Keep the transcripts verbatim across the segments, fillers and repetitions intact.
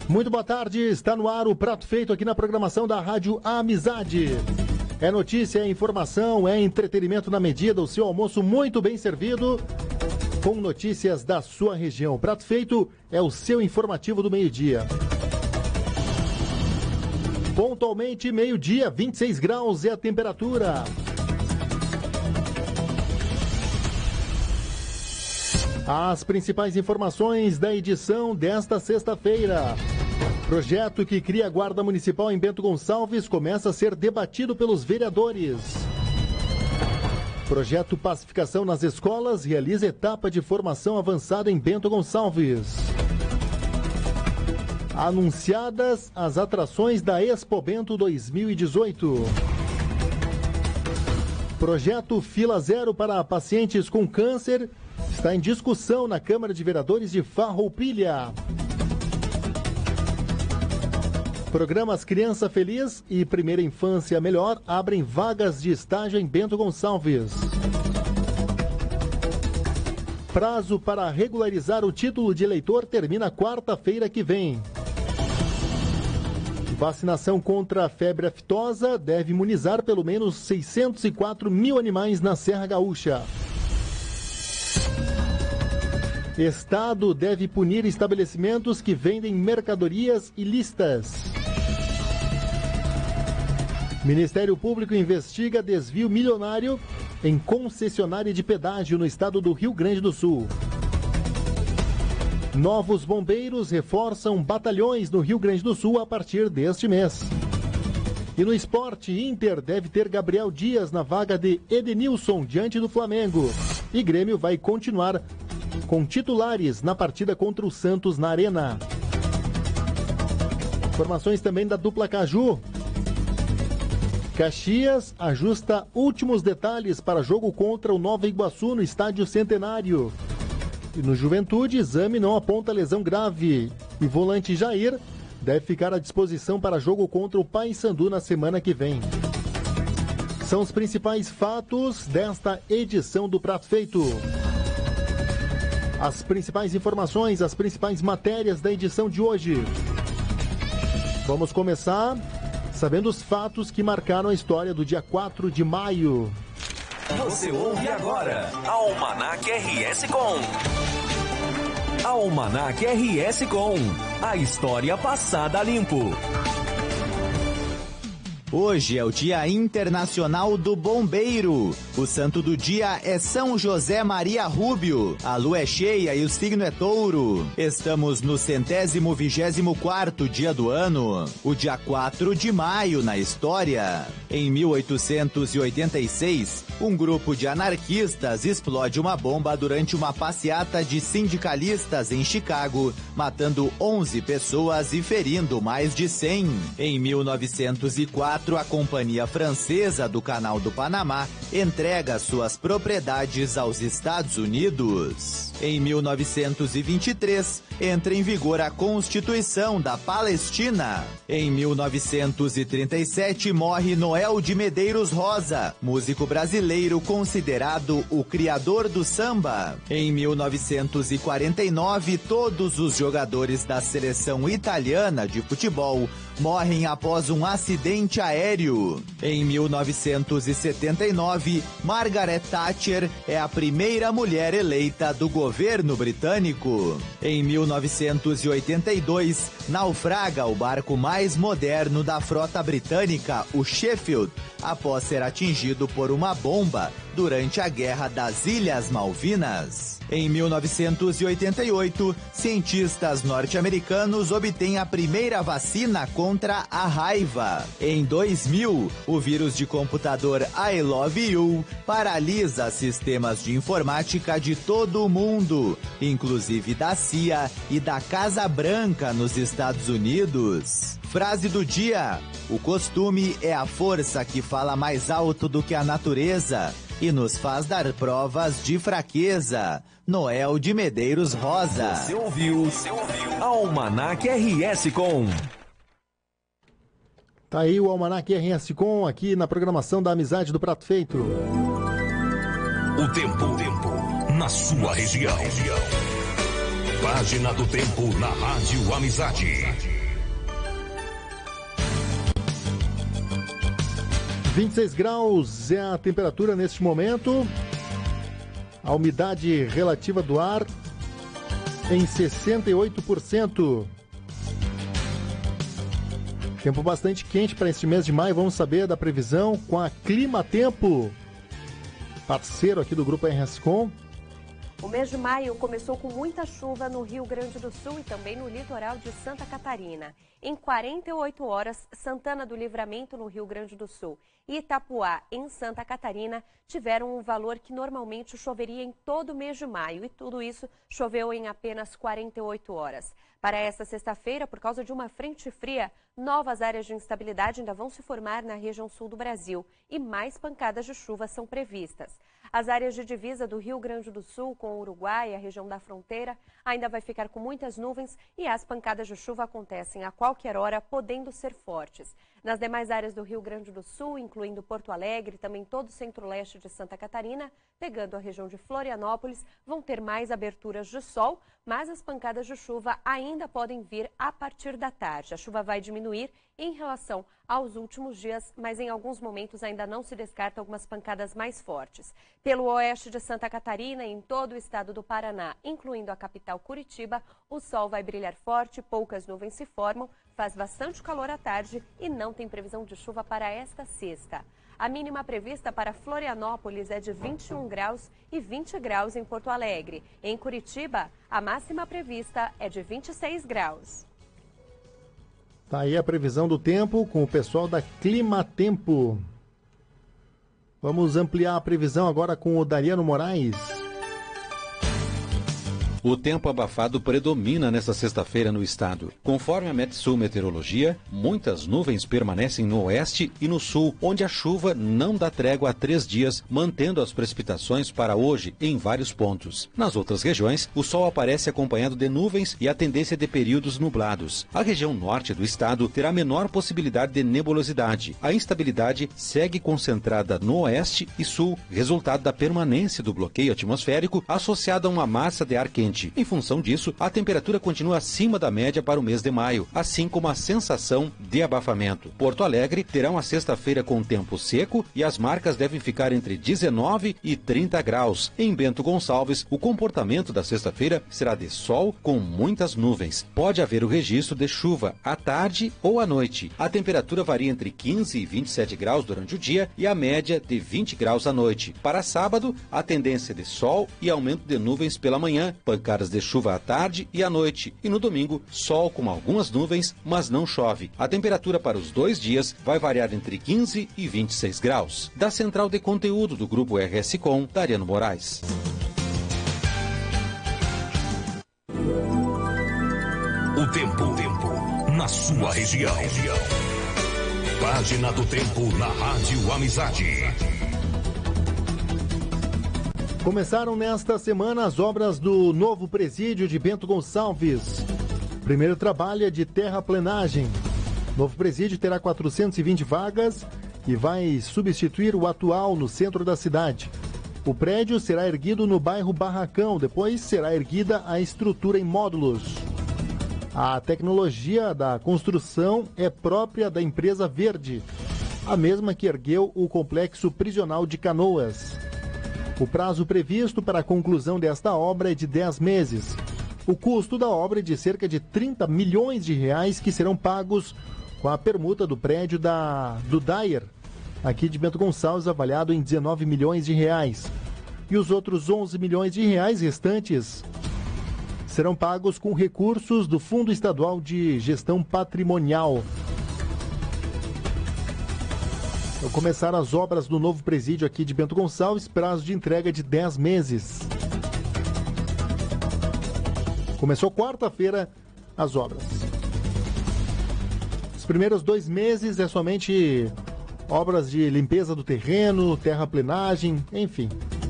Muito boa tarde, está no ar o Prato Feito aqui na programação da Rádio Amizade. É notícia, é informação, é entretenimento na medida, o seu almoço muito bem servido, com notícias da sua região. O Prato Feito é o seu informativo do meio-dia. Pontualmente, meio-dia, vinte e seis graus é a temperatura. As principais informações da edição desta sexta-feira. Projeto que cria a Guarda Municipal em Bento Gonçalves começa a ser debatido pelos vereadores. Projeto Pacificação nas Escolas realiza etapa de formação avançada em Bento Gonçalves. Anunciadas as atrações da Expo Bento dois mil e dezoito. Projeto Fila Zero para pacientes com câncer está em discussão na Câmara de Vereadores de Farroupilha. Programas Criança Feliz e Primeira Infância Melhor abrem vagas de estágio em Bento Gonçalves. Prazo para regularizar o título de eleitor termina quarta-feira que vem. Vacinação contra a febre aftosa deve imunizar pelo menos seiscentos e quatro mil animais na Serra Gaúcha. Estado deve punir estabelecimentos que vendem mercadorias ilícitas. Ministério Público investiga desvio milionário em concessionária de pedágio no estado do Rio Grande do Sul. Novos bombeiros reforçam batalhões no Rio Grande do Sul a partir deste mês. E no esporte, Inter deve ter Gabriel Dias na vaga de Edenilson diante do Flamengo. E Grêmio vai continuar com titulares na partida contra o Santos na Arena. Informações também da dupla Caju. Caxias ajusta últimos detalhes para jogo contra o Nova Iguaçu no Estádio Centenário. E no Juventude, exame não aponta lesão grave. E volante Jair deve ficar à disposição para jogo contra o Paysandu na semana que vem. São os principais fatos desta edição do Prato Feito. As principais informações, as principais matérias da edição de hoje. Vamos começar sabendo os fatos que marcaram a história do dia quatro de maio. Você ouve agora Almanac R S Com. Almanac R S Com. A história passada a limpo. Hoje é o Dia Internacional do Bombeiro. O santo do dia é São José Maria Rúbio. A lua é cheia e o signo é touro. Estamos no centésimo vigésimo quarto dia do ano. O dia quatro de maio na história. Em mil oitocentos e oitenta e seis, um grupo de anarquistas explode uma bomba durante uma passeata de sindicalistas em Chicago, matando onze pessoas e ferindo mais de cem. Em mil novecentos e quatro, a Companhia Francesa do Canal do Panamá entrega suas propriedades aos Estados Unidos. Em mil novecentos e vinte e três, entra em vigor a Constituição da Palestina. Em mil novecentos e trinta e sete, morre Noel de Medeiros Rosa, músico brasileiro considerado o criador do samba. Em mil novecentos e quarenta e nove, todos os jogadores da seleção italiana de futebol morrem após um acidente aéreo. Em mil novecentos e setenta e nove, Margaret Thatcher é a primeira mulher eleita do governo britânico. Em mil novecentos e oitenta e dois, naufraga o barco mais moderno da frota britânica, o Sheffield, após ser atingido por uma bomba durante a Guerra das Ilhas Malvinas. Em mil novecentos e oitenta e oito, cientistas norte-americanos obtêm a primeira vacina contra a raiva. Em dois mil, o vírus de computador I Love You paralisa sistemas de informática de todo o mundo, inclusive da C I A e da Casa Branca nos Estados Unidos. Frase do dia: o costume é a força que fala mais alto do que a natureza e nos faz dar provas de fraqueza. Noel de Medeiros Rosa. Você ouviu, você ouviu Almanac R S Com. Tá aí o Almanac R S Com aqui na programação da Amizade do Prato Feito. O tempo, o tempo na sua, na sua região. região. Página do tempo na Rádio Amizade. vinte e seis graus é a temperatura neste momento. A umidade relativa do ar em sessenta e oito por cento. Tempo bastante quente para este mês de maio. Vamos saber da previsão com a Clima Tempo, parceiro aqui do Grupo R S Com. O mês de maio começou com muita chuva no Rio Grande do Sul e também no litoral de Santa Catarina. Em quarenta e oito horas, Santana do Livramento, no Rio Grande do Sul, e Itapuá, em Santa Catarina, tiveram um valor que normalmente choveria em todo o mês de maio. E tudo isso choveu em apenas quarenta e oito horas. Para esta sexta-feira, por causa de uma frente fria, novas áreas de instabilidade ainda vão se formar na região sul do Brasil e mais pancadas de chuva são previstas. As áreas de divisa do Rio Grande do Sul com o Uruguai, a região da fronteira, ainda vai ficar com muitas nuvens e as pancadas de chuva acontecem a qualquer hora, podendo ser fortes. Nas demais áreas do Rio Grande do Sul, incluindo Porto Alegre, também todo o centro-leste de Santa Catarina, pegando a região de Florianópolis, vão ter mais aberturas de sol, mas as pancadas de chuva ainda podem vir a partir da tarde. A chuva vai diminuir em relação aos últimos dias, mas em alguns momentos ainda não se descarta algumas pancadas mais fortes. Pelo oeste de Santa Catarina e em todo o estado do Paraná, incluindo a capital Curitiba, o sol vai brilhar forte, poucas nuvens se formam, faz bastante calor à tarde e não tem previsão de chuva para esta sexta. A mínima prevista para Florianópolis é de vinte e um graus e vinte graus em Porto Alegre. Em Curitiba, a máxima prevista é de vinte e seis graus. Tá aí a previsão do tempo com o pessoal da Clima Tempo. Vamos ampliar a previsão agora com o Dariano Moraes. O tempo abafado predomina nesta sexta-feira no estado. Conforme a Metsul Meteorologia, muitas nuvens permanecem no oeste e no sul, onde a chuva não dá trégua há três dias, mantendo as precipitações para hoje em vários pontos. Nas outras regiões, o sol aparece acompanhado de nuvens e a tendência de períodos nublados. A região norte do estado terá menor possibilidade de nebulosidade. A instabilidade segue concentrada no oeste e sul, resultado da permanência do bloqueio atmosférico associado a uma massa de ar quente. Em função disso, a temperatura continua acima da média para o mês de maio, assim como a sensação de abafamento. Porto Alegre terá uma sexta-feira com tempo seco e as marcas devem ficar entre dezenove e trinta graus. Em Bento Gonçalves, o comportamento da sexta-feira será de sol com muitas nuvens. Pode haver o registro de chuva à tarde ou à noite. A temperatura varia entre quinze e vinte e sete graus durante o dia e a média de vinte graus à noite. Para sábado, a tendência de sol e aumento de nuvens pela manhã, pancadas de chuva à tarde e à noite. E no domingo, sol com algumas nuvens, mas não chove. A temperatura para os dois dias vai variar entre quinze e vinte e seis graus. Da central de conteúdo do Grupo R S Com, Dariano Moraes. O tempo, o tempo na sua região. Página do Tempo na Rádio Amizade. Começaram nesta semana as obras do novo presídio de Bento Gonçalves. Primeiro trabalho é de terraplenagem. O novo presídio terá quatrocentas e vinte vagas e vai substituir o atual no centro da cidade. O prédio será erguido no bairro Barracão, depois será erguida a estrutura em módulos. A tecnologia da construção é própria da empresa Verde, a mesma que ergueu o complexo prisional de Canoas. O prazo previsto para a conclusão desta obra é de dez meses. O custo da obra é de cerca de trinta milhões de reais que serão pagos com a permuta do prédio da, do Dyer, aqui de Bento Gonçalves, avaliado em dezenove milhões de reais. E os outros onze milhões de reais restantes serão pagos com recursos do Fundo Estadual de Gestão Patrimonial. Então, começaram as obras do novo presídio aqui de Bento Gonçalves, prazo de entrega de dez meses. Começou quarta-feira as obras. Os primeiros dois meses é somente obras de limpeza do terreno, terraplenagem, enfim.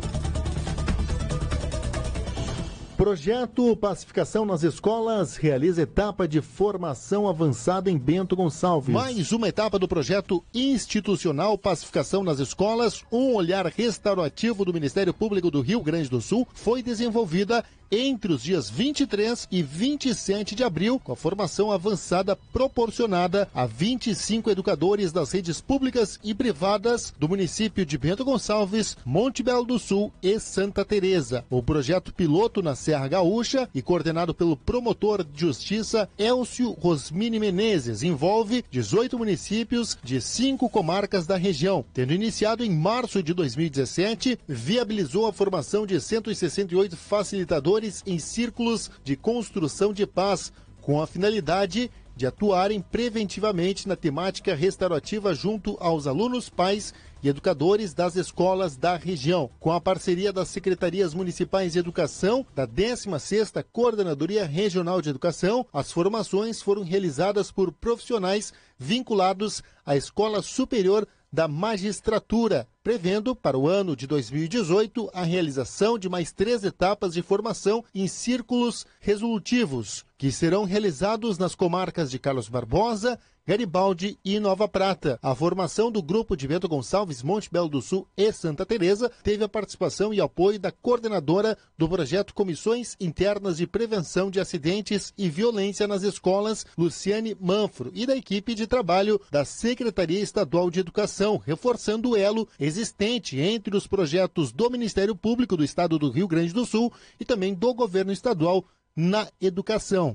Projeto Pacificação nas Escolas realiza etapa de formação avançada em Bento Gonçalves. Mais uma etapa do projeto institucional Pacificação nas Escolas, um olhar restaurativo do Ministério Público do Rio Grande do Sul, foi desenvolvida entre os dias vinte e três e vinte e sete de abril, com a formação avançada proporcionada a vinte e cinco educadores das redes públicas e privadas do município de Bento Gonçalves, Monte Belo do Sul e Santa Teresa. O projeto piloto na Serra Gaúcha e coordenado pelo promotor de justiça Elcio Rosmini Menezes envolve dezoito municípios de cinco comarcas da região. Tendo iniciado em março de dois mil e dezessete, viabilizou a formação de cento e sessenta e oito facilitadores em círculos de construção de paz, com a finalidade de atuarem preventivamente na temática restaurativa junto aos alunos, pais e educadores das escolas da região. Com a parceria das Secretarias Municipais de Educação, da décima sexta Coordenadoria Regional de Educação, as formações foram realizadas por profissionais vinculados à Escola Superior da Magistratura, prevendo para o ano de dois mil e dezoito a realização de mais três etapas de formação em círculos resolutivos, que serão realizados nas comarcas de Carlos Barbosa, Garibaldi e Nova Prata. A formação do grupo de Bento Gonçalves, Monte Belo do Sul e Santa Teresa teve a participação e apoio da coordenadora do projeto Comissões Internas de Prevenção de Acidentes e Violência nas Escolas, Luciane Manfro, e da equipe de trabalho da Secretaria Estadual de Educação, reforçando o elo existente entre os projetos do Ministério Público do Estado do Rio Grande do Sul e também do Governo Estadual na educação.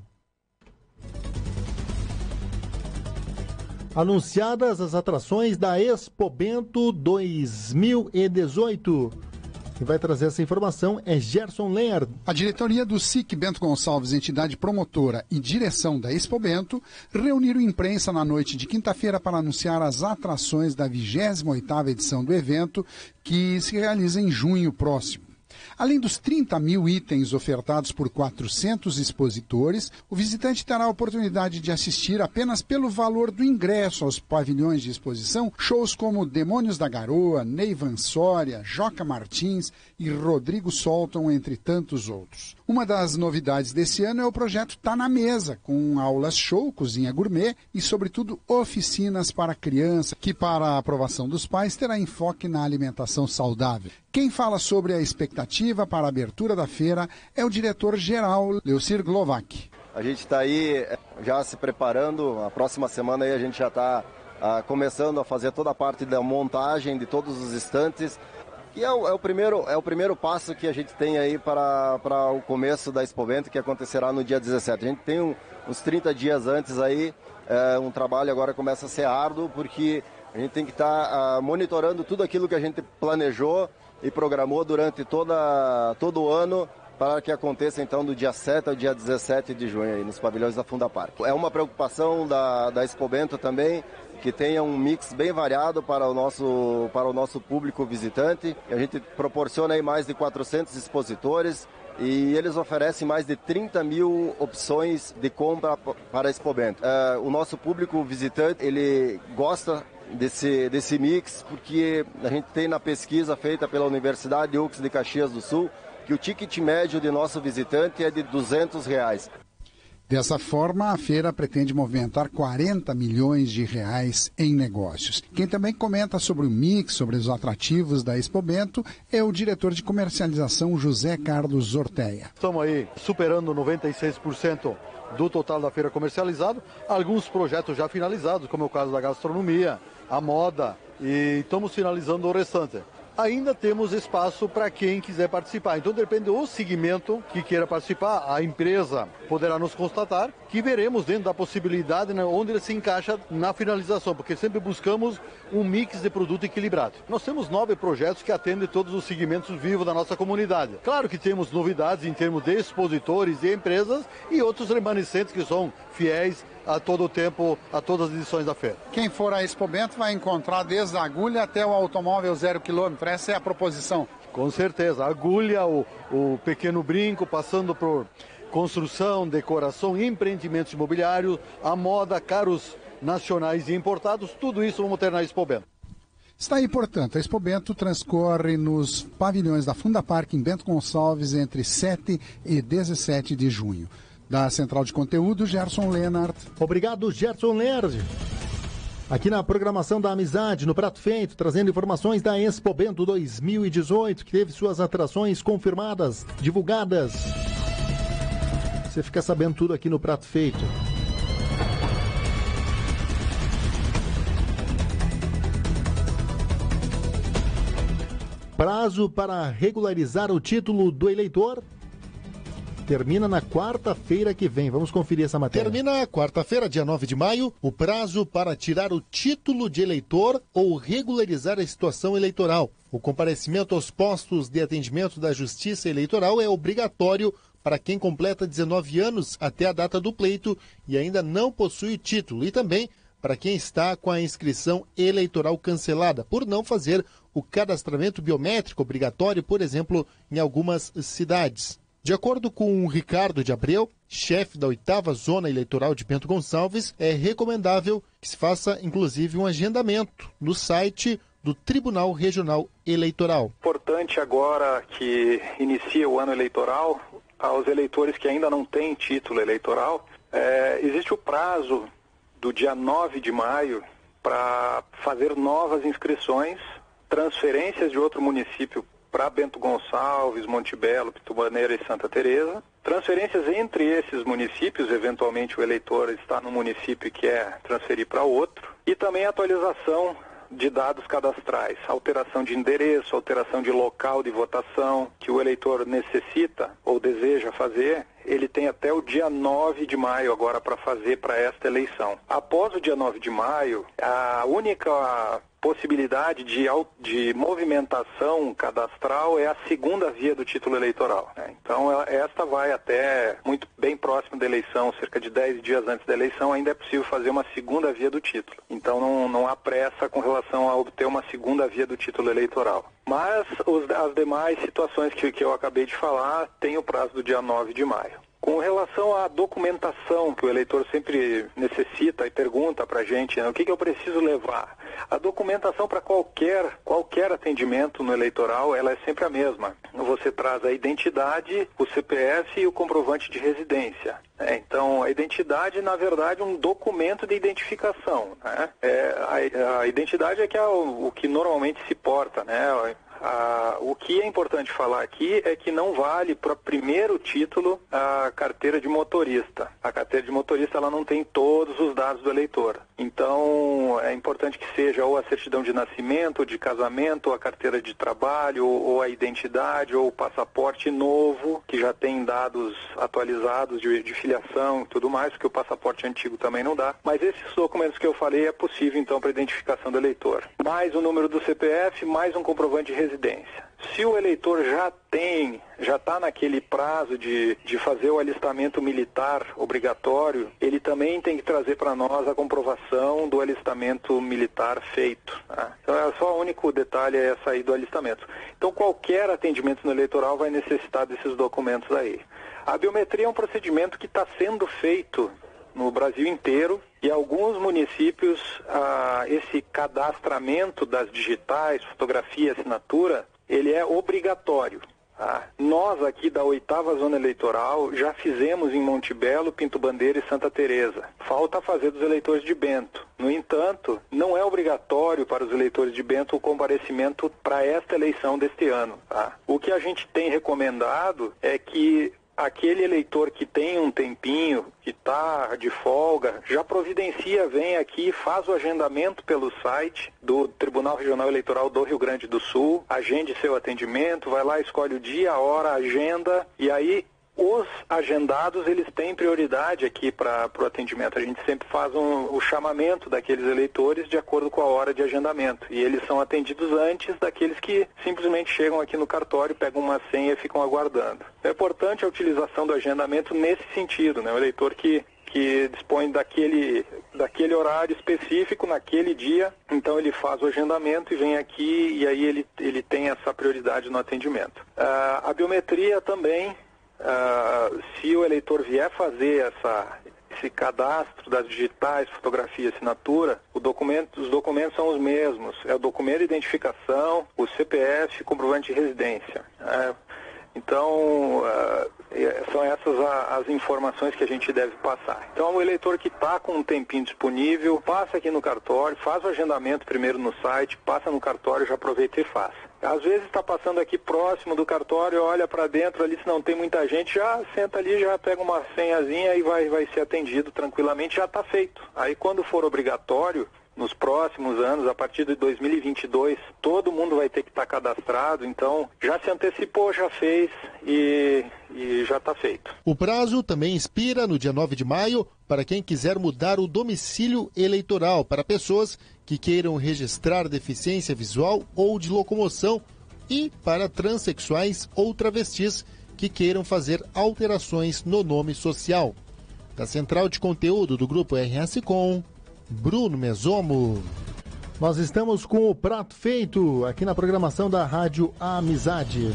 Anunciadas as atrações da Expo Bento dois mil e dezoito. Quem vai trazer essa informação é Gerson Ler. A diretoria do S I C Bento Gonçalves, entidade promotora e direção da Expo Bento, reuniram imprensa na noite de quinta-feira para anunciar as atrações da vigésima oitava edição do evento, que se realiza em junho próximo. Além dos trinta mil itens ofertados por quatrocentos expositores, o visitante terá a oportunidade de assistir apenas pelo valor do ingresso aos pavilhões de exposição shows como Demônios da Garoa, Neivan Soria, Joca Martins e Rodrigo Solton, entre tantos outros. Uma das novidades desse ano é o projeto Tá na Mesa, com aulas show, cozinha gourmet e, sobretudo, oficinas para criança, que, para a aprovação dos pais, terá enfoque na alimentação saudável. Quem fala sobre a expectativa para a abertura da feira é o diretor-geral, Leocir Glovac. A gente está aí já se preparando, a próxima semana aí a gente já está ah, começando a fazer toda a parte da montagem de todos os estantes. E é o, é o, primeiro, é o primeiro passo que a gente tem aí para, para o começo da Expo Bento, que acontecerá no dia dezessete. A gente tem um, uns trinta dias antes aí, é, um trabalho agora começa a ser árduo, porque a gente tem que estar tá, ah, monitorando tudo aquilo que a gente planejou e programou durante toda, todo o ano, para que aconteça então do dia sete ao dia dezessete de junho aí, nos pavilhões da Fundapar. É uma preocupação da, da Expo Bento também, que tenha um mix bem variado para o nosso, para o nosso público visitante. A gente proporciona aí mais de quatrocentos expositores e eles oferecem mais de trinta mil opções de compra para a Expo Bento. É, o nosso público visitante, ele gosta desse, desse mix, porque a gente tem na pesquisa feita pela Universidade U C S de Caxias do Sul que o ticket médio de nosso visitante é de duzentos reais. Dessa forma, a feira pretende movimentar quarenta milhões de reais em negócios. Quem também comenta sobre o mix, sobre os atrativos da Expo Bento, é o diretor de comercialização José Carlos Orteia. Estamos aí superando noventa e seis por cento do total da feira comercializado, alguns projetos já finalizados, como é o caso da gastronomia, a moda, e estamos finalizando o restante. Ainda temos espaço para quem quiser participar. Então depende do segmento que queira participar. A empresa poderá nos constatar que veremos dentro da possibilidade, né, onde ele se encaixa na finalização, porque sempre buscamos um mix de produto equilibrado. Nós temos nove projetos que atendem todos os segmentos vivos da nossa comunidade. Claro que temos novidades em termos de expositores e empresas e outros remanescentes que são fiéis a todo o tempo, a todas as edições da feira. Quem for à Expo Bento vai encontrar desde a agulha até o automóvel zero quilômetro. Essa é a proposição. Com certeza. A agulha, o, o pequeno brinco, passando por construção, decoração, empreendimentos imobiliários, a moda, carros nacionais e importados, tudo isso vamos ter na Expo Bento. Está aí, portanto, a Expo Bento transcorre nos pavilhões da Fundapar em Bento Gonçalves entre sete e dezessete de junho. Da Central de Conteúdo, Gerson Leonard. Obrigado, Gerson Leonard. Aqui na programação da Amizade, no Prato Feito, trazendo informações da Expo Bento dois mil e dezoito, que teve suas atrações confirmadas, divulgadas. Você fica sabendo tudo aqui no Prato Feito. Prazo para regularizar o título do eleitor termina na quarta-feira que vem. Vamos conferir essa matéria. Termina quarta-feira, dia nove de maio, o prazo para tirar o título de eleitor ou regularizar a situação eleitoral. O comparecimento aos postos de atendimento da Justiça Eleitoral é obrigatório para quem completa dezenove anos até a data do pleito e ainda não possui título, e também para quem está com a inscrição eleitoral cancelada, por não fazer o cadastramento biométrico obrigatório, por exemplo, em algumas cidades. De acordo com o Ricardo de Abreu, chefe da oitava Zona Eleitoral de Bento Gonçalves, é recomendável que se faça, inclusive, um agendamento no site do Tribunal Regional Eleitoral. Importante agora que inicia o ano eleitoral, aos eleitores que ainda não têm título eleitoral, é, existe o prazo do dia nove de maio para fazer novas inscrições, transferências de outro município para Bento Gonçalves, Monte Belo, Pitubaneira e Santa Teresa. Transferências entre esses municípios, eventualmente o eleitor está no município e quer transferir para outro. E também atualização de dados cadastrais, alteração de endereço, alteração de local de votação que o eleitor necessita ou deseja fazer. Ele tem até o dia nove de maio agora para fazer para esta eleição. Após o dia nove de maio, a única possibilidade de, de movimentação cadastral é a segunda via do título eleitoral, né? Então, ela, esta vai até muito bem próximo da eleição, cerca de dez dias antes da eleição, ainda é possível fazer uma segunda via do título. Então, não, não há pressa com relação a obter uma segunda via do título eleitoral. Mas os, as demais situações que, que eu acabei de falar têm o prazo do dia nove de maio. Com relação à documentação que o eleitor sempre necessita e pergunta para a gente, né, o que, que eu preciso levar? A documentação para qualquer, qualquer atendimento no eleitoral, ela é sempre a mesma. Você traz a identidade, o C P F e o comprovante de residência. É, então, a identidade, na verdade, é um documento de identificação, né? É, a, a identidade é que é o, o que normalmente se porta, né? Ah, o que é importante falar aqui é que não vale para primeiro título a carteira de motorista. A carteira de motorista ela não tem todos os dados do eleitor. Então é importante que seja ou a certidão de nascimento, ou de casamento, ou a carteira de trabalho, ou, ou a identidade, ou o passaporte novo, que já tem dados atualizados de, de filiação e tudo mais, porque o passaporte antigo também não dá. Mas esses documentos que eu falei é possível então para identificação do eleitor. Mais o número do C P F, mais um comprovante de residência. Se o eleitor já tem, já está naquele prazo de, de fazer o alistamento militar obrigatório, ele também tem que trazer para nós a comprovação do alistamento militar feito, né? Então, é só o único detalhe é sair do alistamento. Então, qualquer atendimento no eleitoral vai necessitar desses documentos aí. A biometria é um procedimento que está sendo feito no Brasil inteiro, e alguns municípios, ah, esse cadastramento das digitais, fotografia, assinatura, ele é obrigatório. Tá? Nós aqui da oitava Zona Eleitoral já fizemos em Monte Belo, Pinto Bandeira e Santa Teresa. Falta fazer dos eleitores de Bento. No entanto, não é obrigatório para os eleitores de Bento o comparecimento para esta eleição deste ano. Tá? O que a gente tem recomendado é que aquele eleitor que tem um tempinho, que está de folga, já providencia, vem aqui, faz o agendamento pelo site do Tribunal Regional Eleitoral do Rio Grande do Sul, agende seu atendimento, vai lá, escolhe o dia, a hora, a agenda, e aí os agendados, eles têm prioridade aqui para o atendimento. A gente sempre faz um, o chamamento daqueles eleitores de acordo com a hora de agendamento. E eles são atendidos antes daqueles que simplesmente chegam aqui no cartório, pegam uma senha e ficam aguardando. É importante a utilização do agendamento nesse sentido, né? O eleitor que que dispõe daquele, daquele horário específico, naquele dia, então ele faz o agendamento e vem aqui e aí ele, ele tem essa prioridade no atendimento. Uh, a biometria também, Uh, se o eleitor vier fazer essa, esse cadastro das digitais, fotografia e assinatura, o documento, os documentos são os mesmos. É o documento de identificação, o C P F e comprovante de residência. Uh, então, uh, são essas a, as informações que a gente deve passar. Então, o eleitor que está com um tempinho disponível, passa aqui no cartório, faz o agendamento primeiro no site, passa no cartório, já aproveita e faz. Às vezes está passando aqui próximo do cartório, olha para dentro ali, se não tem muita gente, já senta ali, já pega uma senhazinha e vai, vai ser atendido tranquilamente, já está feito. Aí quando for obrigatório, nos próximos anos, a partir de dois mil e vinte e dois, todo mundo vai ter que estar cadastrado, então já se antecipou, já fez e, e já está feito. O prazo também expira no dia nove de maio para quem quiser mudar o domicílio eleitoral para pessoas que queiram registrar deficiência visual ou de locomoção e para transexuais ou travestis que queiram fazer alterações no nome social. Da Central de Conteúdo do Grupo R S Com, Bruno Mesomo. Nós estamos com o prato feito aqui na programação da Rádio Amizade.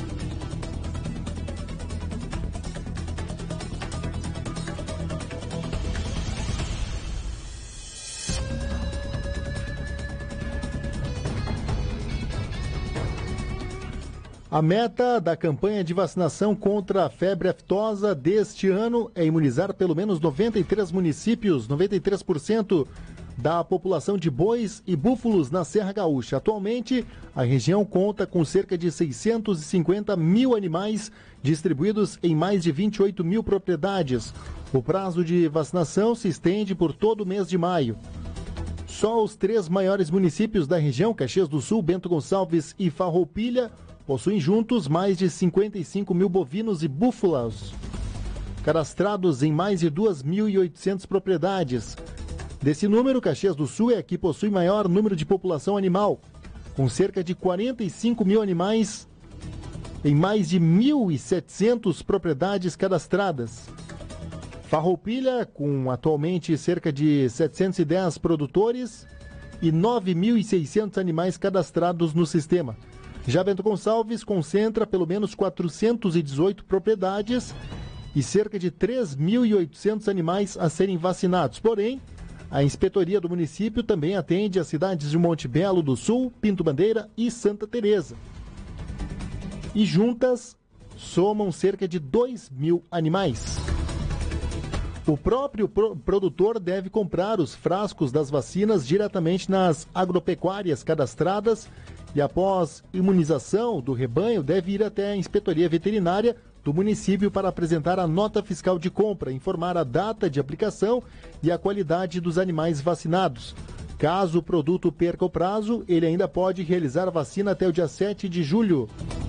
A meta da campanha de vacinação contra a febre aftosa deste ano é imunizar pelo menos noventa e três municípios, noventa e três por cento da população de bois e búfalos na Serra Gaúcha. Atualmente, a região conta com cerca de seiscentos e cinquenta mil animais distribuídos em mais de vinte e oito mil propriedades. O prazo de vacinação se estende por todo o mês de maio. Só os três maiores municípios da região, Caxias do Sul, Bento Gonçalves e Farroupilha, possuem juntos mais de cinquenta e cinco mil bovinos e búfalos, cadastrados em mais de duas mil e oitocentas propriedades. Desse número, Caxias do Sul é a que possui maior número de população animal, com cerca de quarenta e cinco mil animais em mais de mil e setecentas propriedades cadastradas. Farroupilha, com atualmente cerca de setecentos e dez produtores e nove mil e seiscentos animais cadastrados no sistema. Já Bento Gonçalves concentra pelo menos quatrocentas e dezoito propriedades e cerca de três mil e oitocentos animais a serem vacinados. Porém, a inspetoria do município também atende as cidades de Monte Belo do Sul, Pinto Bandeira e Santa Teresa. E juntas somam cerca de dois mil animais. O próprio pro- produtor deve comprar os frascos das vacinas diretamente nas agropecuárias cadastradas e, após imunização do rebanho, deve ir até a inspetoria veterinária do município para apresentar a nota fiscal de compra, informar a data de aplicação e a qualidade dos animais vacinados. Caso o produto perca o prazo, ele ainda pode realizar a vacina até o dia sete de julho.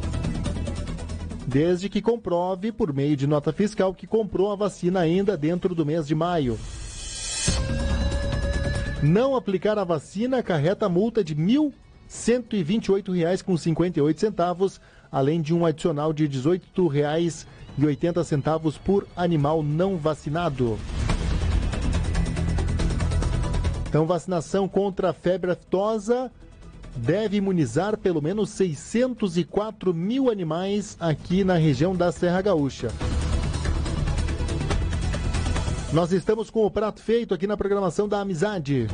Desde que comprove, por meio de nota fiscal, que comprou a vacina ainda dentro do mês de maio. Não aplicar a vacina acarreta multa de mil cento e vinte e oito reais com cinquenta e oito centavos, além de um adicional de dezoito reais e oitenta centavos por animal não vacinado. Então, vacinação contra a febre aftosa deve imunizar pelo menos seiscentos e quatro mil animais aqui na região da Serra Gaúcha. Nós estamos com o prato feito aqui na programação da Amizade.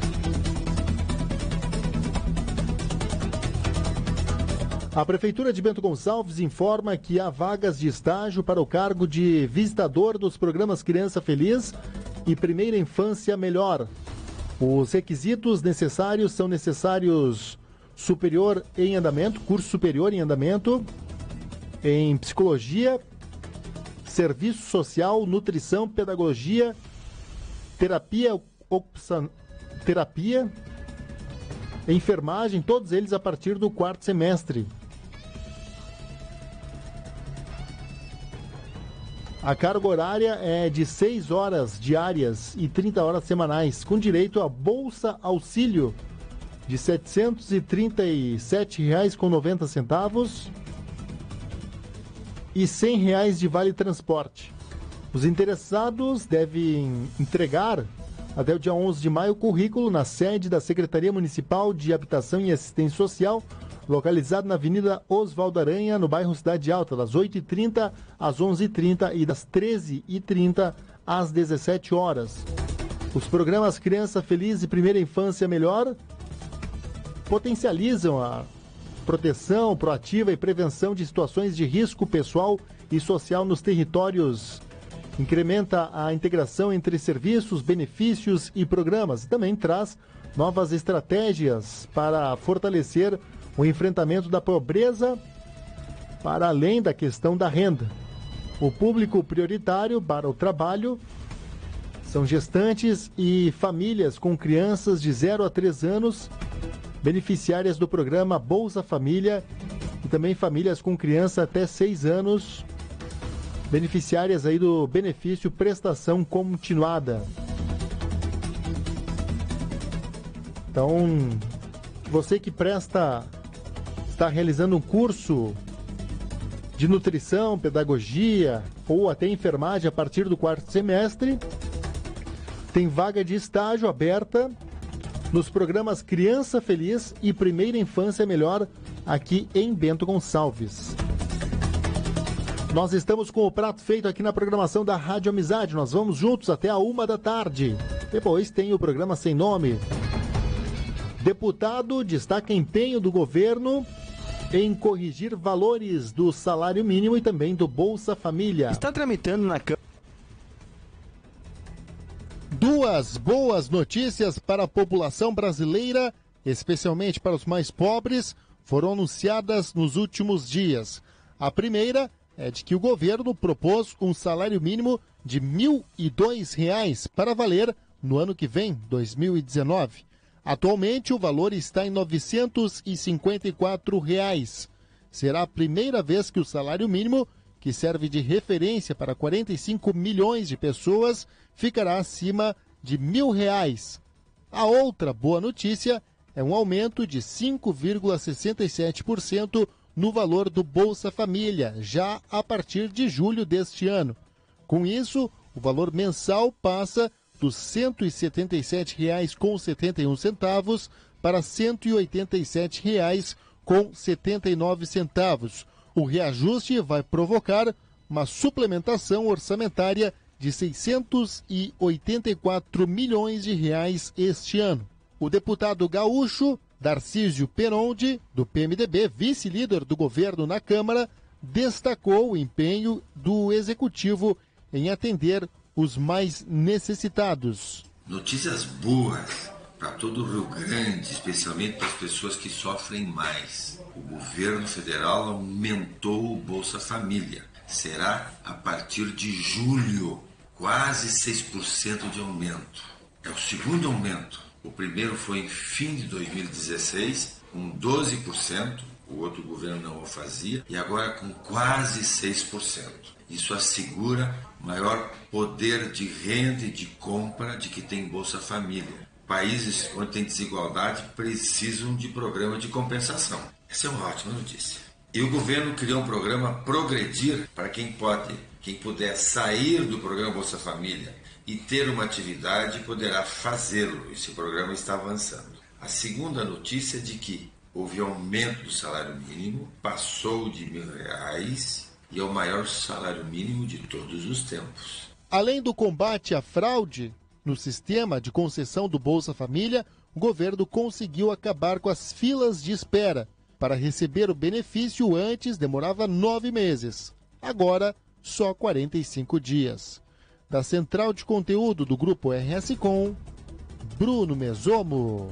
A Prefeitura de Bento Gonçalves informa que há vagas de estágio para o cargo de visitador dos programas Criança Feliz e Primeira Infância Melhor. Os requisitos necessários são necessários superior em andamento, curso superior em andamento, em psicologia, serviço social, nutrição, pedagogia, terapia, ocupação, terapia, enfermagem, todos eles a partir do quarto semestre. A carga horária é de seis horas diárias e trinta horas semanais, com direito a Bolsa Auxílio de setecentos e trinta e sete reais com noventa centavos e cem reais de vale transporte. Os interessados devem entregar até o dia onze de maio o currículo na sede da Secretaria Municipal de Habitação e Assistência Social, localizado na Avenida Oswaldo Aranha, no bairro Cidade Alta, das oito e trinta às onze e trinta e das treze e trinta às dezessete horas. Os programas Criança Feliz e Primeira Infância Melhor potencializam a proteção proativa e prevenção de situações de risco pessoal e social nos territórios. Incrementa a integração entre serviços, benefícios e programas. Também traz novas estratégias para fortalecer o enfrentamento da pobreza para além da questão da renda. O público prioritário para o trabalho são gestantes e famílias com crianças de zero a três anos, beneficiárias do programa Bolsa Família e também famílias com criança até seis anos, beneficiárias aí do benefício Prestação Continuada. Então, você que presta, está realizando um curso de nutrição, pedagogia ou até enfermagem a partir do quarto semestre, tem vaga de estágio aberta nos programas Criança Feliz e Primeira Infância Melhor aqui em Bento Gonçalves. Nós estamos com o prato feito aqui na programação da Rádio Amizade. Nós vamos juntos até a uma da tarde. Depois tem o programa Sem Nome. Deputado destaca empenho do governo em corrigir valores do salário mínimo e também do Bolsa Família. Está tramitando na Câmara. Duas boas notícias para a população brasileira, especialmente para os mais pobres, foram anunciadas nos últimos dias. A primeira é de que o governo propôs um salário mínimo de mil e dois reais para valer no ano que vem, dois mil e dezenove. Atualmente o valor está em novecentos e cinquenta e quatro reais. Será a primeira vez que o salário mínimo, que serve de referência para quarenta e cinco milhões de pessoas, ficará acima de mil reais. A outra boa notícia é um aumento de cinco vírgula sessenta e sete por cento no valor do Bolsa Família, já a partir de julho deste ano. Com isso, o valor mensal passa dos cento e setenta e sete reais com setenta e um centavos para cento e oitenta e sete reais com setenta e nove centavos. O reajuste vai provocar uma suplementação orçamentária de seiscentos e oitenta e quatro milhões de reais este ano. O deputado gaúcho Darcísio Peronde, do P M D B, vice-líder do governo na Câmara, destacou o empenho do Executivo em atender os mais necessitados. Notícias boas para todo o Rio Grande, especialmente para as pessoas que sofrem mais. O governo federal aumentou o Bolsa Família. Será a partir de julho, quase seis por cento de aumento. É o segundo aumento. O primeiro foi em fim de dois mil e dezesseis, com doze por cento. O outro governo não o fazia. E agora com quase seis por cento. Isso assegura maior poder de renda e de compra de que tem Bolsa Família. Países onde tem desigualdade precisam de programa de compensação. Essa é uma ótima notícia. E o governo criou um programa Progredir para quem pode, quem puder sair do programa Bolsa Família e ter uma atividade poderá fazê-lo. Esse programa está avançando. A segunda notícia é de que houve aumento do salário mínimo, passou de mil reais e é o maior salário mínimo de todos os tempos. Além do combate à fraude no sistema de concessão do Bolsa Família, o governo conseguiu acabar com as filas de espera. Para receber o benefício antes demorava nove meses. Agora, só quarenta e cinco dias. Da Central de Conteúdo do Grupo R S Com, Bruno Mesomo.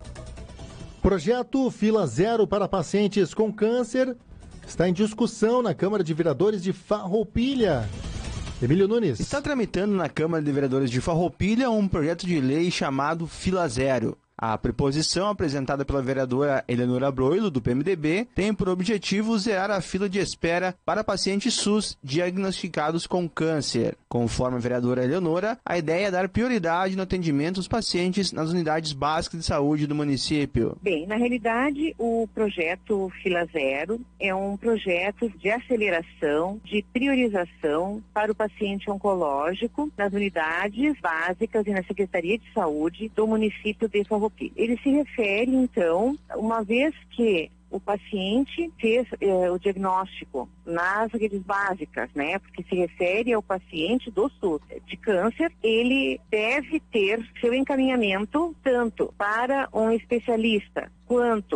Projeto Fila Zero para pacientes com câncer está em discussão na Câmara de Vereadores de Farroupilha. Emílio Nunes. Está tramitando na Câmara de Vereadores de Farroupilha um projeto de lei chamado Fila Zero. A preposição apresentada pela vereadora Eleonora Broilo, do P M D B, tem por objetivo zerar a fila de espera para pacientes SUS diagnosticados com câncer. Conforme a vereadora Eleonora, a ideia é dar prioridade no atendimento dos pacientes nas unidades básicas de saúde do município. Bem, na realidade, o projeto Fila Zero é um projeto de aceleração, de priorização para o paciente oncológico nas unidades básicas e na Secretaria de Saúde do município de Farroupilha. Ele se refere, então, uma vez que o paciente fez eh, o diagnóstico nas redes básicas, né? Porque se refere ao paciente do SUS de câncer, ele deve ter seu encaminhamento tanto para um especialista quanto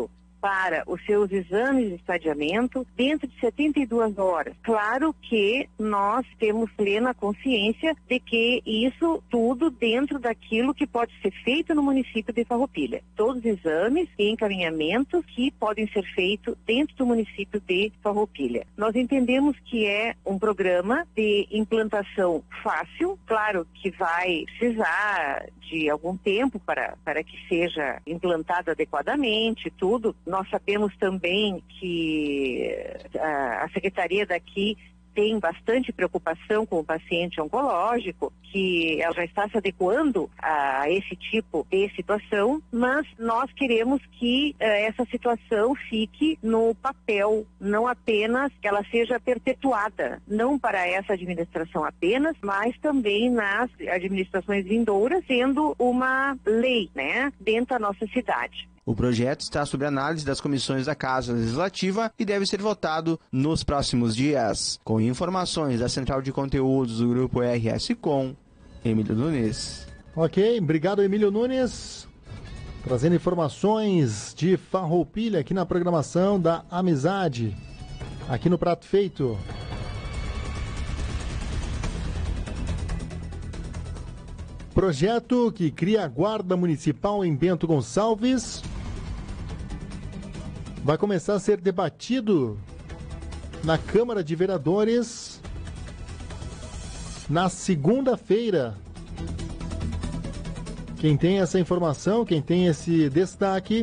para os seus exames de estadiamento dentro de setenta e duas horas. Claro que nós temos plena consciência de que isso tudo dentro daquilo que pode ser feito no município de Farroupilha. Todos os exames e encaminhamentos que podem ser feitos dentro do município de Farroupilha. Nós entendemos que é um programa de implantação fácil, claro que vai precisar de algum tempo para, para que seja implantado adequadamente, tudo. Nós sabemos também que a, a Secretaria daqui tem bastante preocupação com o paciente oncológico, que ela já está se adequando a esse tipo de situação, mas nós queremos que uh, essa situação fique no papel, não apenas que ela seja perpetuada, não para essa administração apenas, mas também nas administrações vindouras, sendo uma lei, né, dentro da nossa cidade. O projeto está sob análise das comissões da Casa Legislativa e deve ser votado nos próximos dias. Com informações da Central de Conteúdos do Grupo R S Com, Emílio Nunes. Ok, obrigado Emílio Nunes. Trazendo informações de Farroupilha aqui na programação da Amizade, aqui no Prato Feito. Projeto que cria a Guarda Municipal em Bento Gonçalves vai começar a ser debatido na Câmara de Vereadores na segunda-feira. Quem tem essa informação, quem tem esse destaque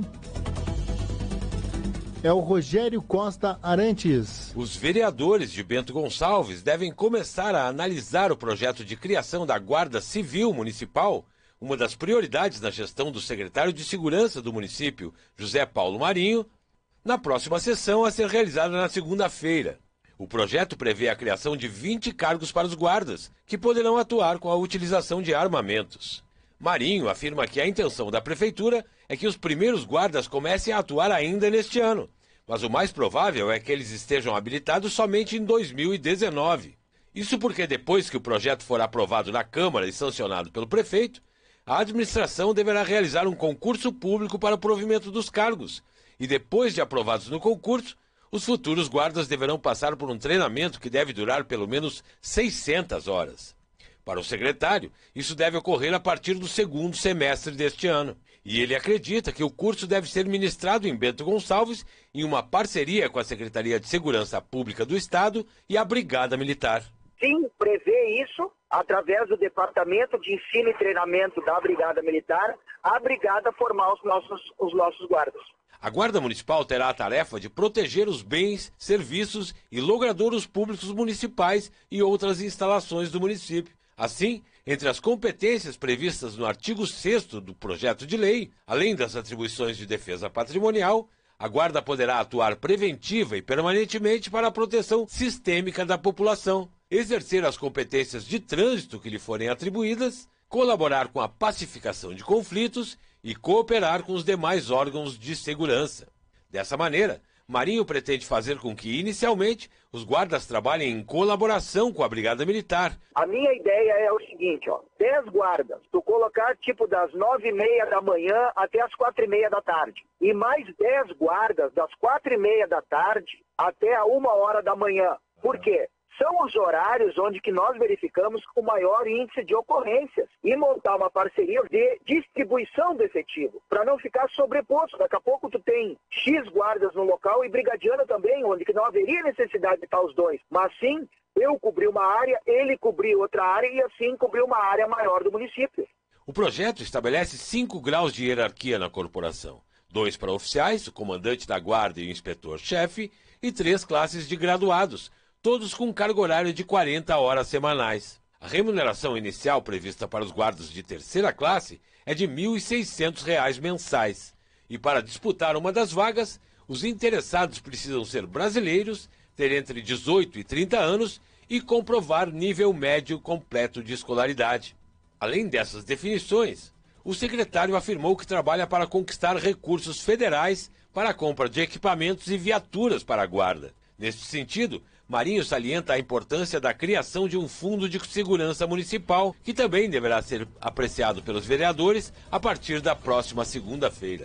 é o Rogério Costa Arantes. Os vereadores de Bento Gonçalves devem começar a analisar o projeto de criação da Guarda Civil Municipal, uma das prioridades na gestão do secretário de Segurança do município, José Paulo Marinho, na próxima sessão a ser realizada na segunda-feira. O projeto prevê a criação de vinte cargos para os guardas, que poderão atuar com a utilização de armamentos. Marinho afirma que a intenção da prefeitura é que os primeiros guardas comecem a atuar ainda neste ano, mas o mais provável é que eles estejam habilitados somente em dois mil e dezenove. Isso porque depois que o projeto for aprovado na Câmara e sancionado pelo prefeito, a administração deverá realizar um concurso público para o provimento dos cargos, e depois de aprovados no concurso, os futuros guardas deverão passar por um treinamento que deve durar pelo menos seiscentas horas. Para o secretário, isso deve ocorrer a partir do segundo semestre deste ano. E ele acredita que o curso deve ser ministrado em Bento Gonçalves em uma parceria com a Secretaria de Segurança Pública do Estado e a Brigada Militar. Sim, prevê isso através do Departamento de Ensino e Treinamento da Brigada Militar, a Brigada formar os nossos, os nossos guardas. A Guarda Municipal terá a tarefa de proteger os bens, serviços e logradouros públicos municipais e outras instalações do município. Assim, entre as competências previstas no artigo sexto do projeto de lei, além das atribuições de defesa patrimonial, a Guarda poderá atuar preventiva e permanentemente para a proteção sistêmica da população, exercer as competências de trânsito que lhe forem atribuídas, colaborar com a pacificação de conflitos e cooperar com os demais órgãos de segurança. Dessa maneira, Marinho pretende fazer com que, inicialmente, os guardas trabalhem em colaboração com a Brigada Militar. A minha ideia é o seguinte, ó, dez guardas, tu colocar tipo das nove e meia da manhã até as quatro e meia da tarde. E mais dez guardas das quatro e meia da tarde até a uma hora da manhã. Por quê? São os horários onde que nós verificamos com maior índice de ocorrências e montar uma parceria de distribuição do efetivo, para não ficar sobreposto. Daqui a pouco tu tem X guardas no local e brigadiano também, onde que não haveria necessidade de estar os dois. Mas sim, eu cobri uma área, ele cobriu outra área e assim cobriu uma área maior do município. O projeto estabelece cinco graus de hierarquia na corporação. Dois para oficiais, o comandante da guarda e o inspetor-chefe, e três classes de graduados, todos com carga horária de quarenta horas semanais. A remuneração inicial prevista para os guardas de terceira classe é de mil e seiscentos reais mensais. E para disputar uma das vagas, os interessados precisam ser brasileiros, ter entre dezoito e trinta anos e comprovar nível médio completo de escolaridade. Além dessas definições, o secretário afirmou que trabalha para conquistar recursos federais para a compra de equipamentos e viaturas para a guarda. Neste sentido, Marinho salienta a importância da criação de um fundo de segurança municipal, que também deverá ser apreciado pelos vereadores a partir da próxima segunda-feira.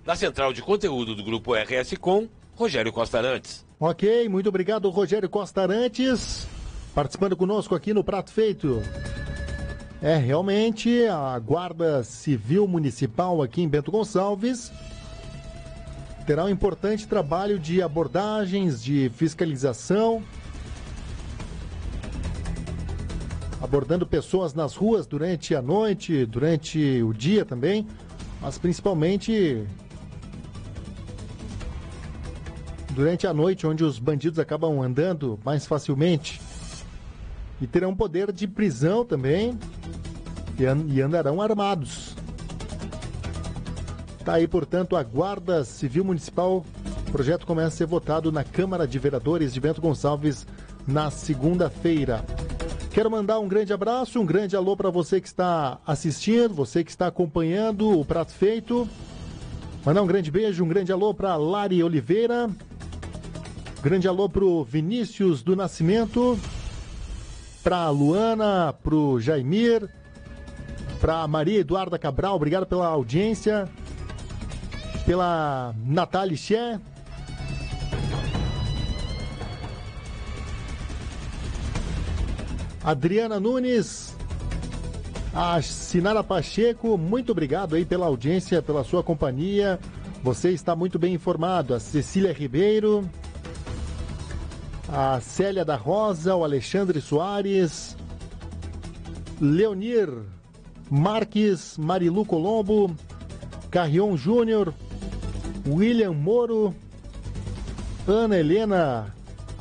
Da central de conteúdo do Grupo R S Com, Rogério Costa Arantes. Ok, muito obrigado, Rogério Costa Arantes, participando conosco aqui no Prato Feito. É, realmente, a Guarda Civil Municipal aqui em Bento Gonçalves terá um importante trabalho de abordagens, de fiscalização, abordando pessoas nas ruas durante a noite, durante o dia também, mas principalmente durante a noite, onde os bandidos acabam andando mais facilmente. E terão poder de prisão também e andarão armados. Tá aí, portanto, a Guarda Civil Municipal. O projeto começa a ser votado na Câmara de Vereadores de Bento Gonçalves na segunda-feira. Quero mandar um grande abraço, um grande alô para você que está assistindo, você que está acompanhando o Prato Feito. Mandar um grande beijo, um grande alô para Lari Oliveira. Grande alô para o Vinícius do Nascimento. Para a Luana, para o Jaimir, para a Maria Eduarda Cabral, obrigado pela audiência, pela Natália Xé, Adriana Nunes, a Sinara Pacheco, muito obrigado aí pela audiência, pela sua companhia, você está muito bem informado, a Cecília Ribeiro, a Célia da Rosa, o Alexandre Soares, Leonir Marques, Marilu Colombo, Carrion Júnior, William Moro, Ana Helena,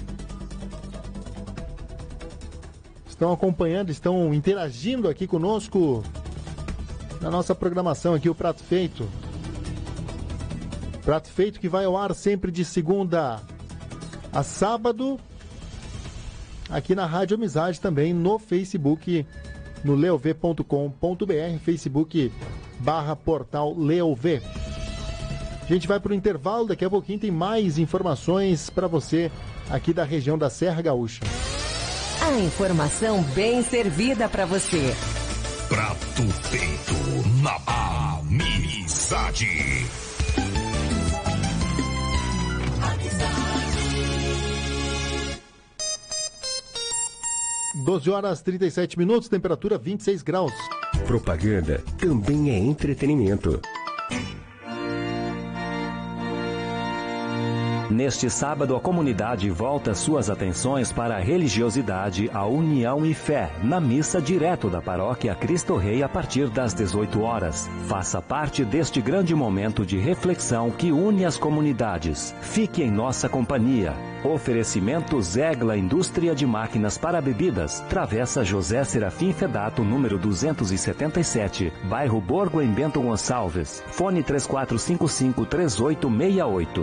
estão acompanhando, estão interagindo aqui conosco na nossa programação aqui, o Prato Feito. Prato Feito que vai ao ar sempre de segunda a sábado, aqui na Rádio Amizade, também no Facebook, no leov ponto com ponto br, Facebook barra portal Leov. A gente vai para o intervalo, daqui a pouquinho tem mais informações para você aqui da região da Serra Gaúcha. A informação bem servida para você. Prato Feito na Amizade. doze horas e trinta e sete minutos, temperatura vinte e seis graus. Propaganda também é entretenimento. Neste sábado, a comunidade volta suas atenções para a religiosidade, a união e fé, na missa direto da paróquia Cristo Rei a partir das dezoito horas. Faça parte deste grande momento de reflexão que une as comunidades. Fique em nossa companhia. Oferecimento Zegla Indústria de Máquinas para Bebidas, Travessa José Serafim Fedato, número duzentos e setenta e sete, bairro Borgo, em Bento Gonçalves. Fone três quatro cinco cinco, três oito seis oito.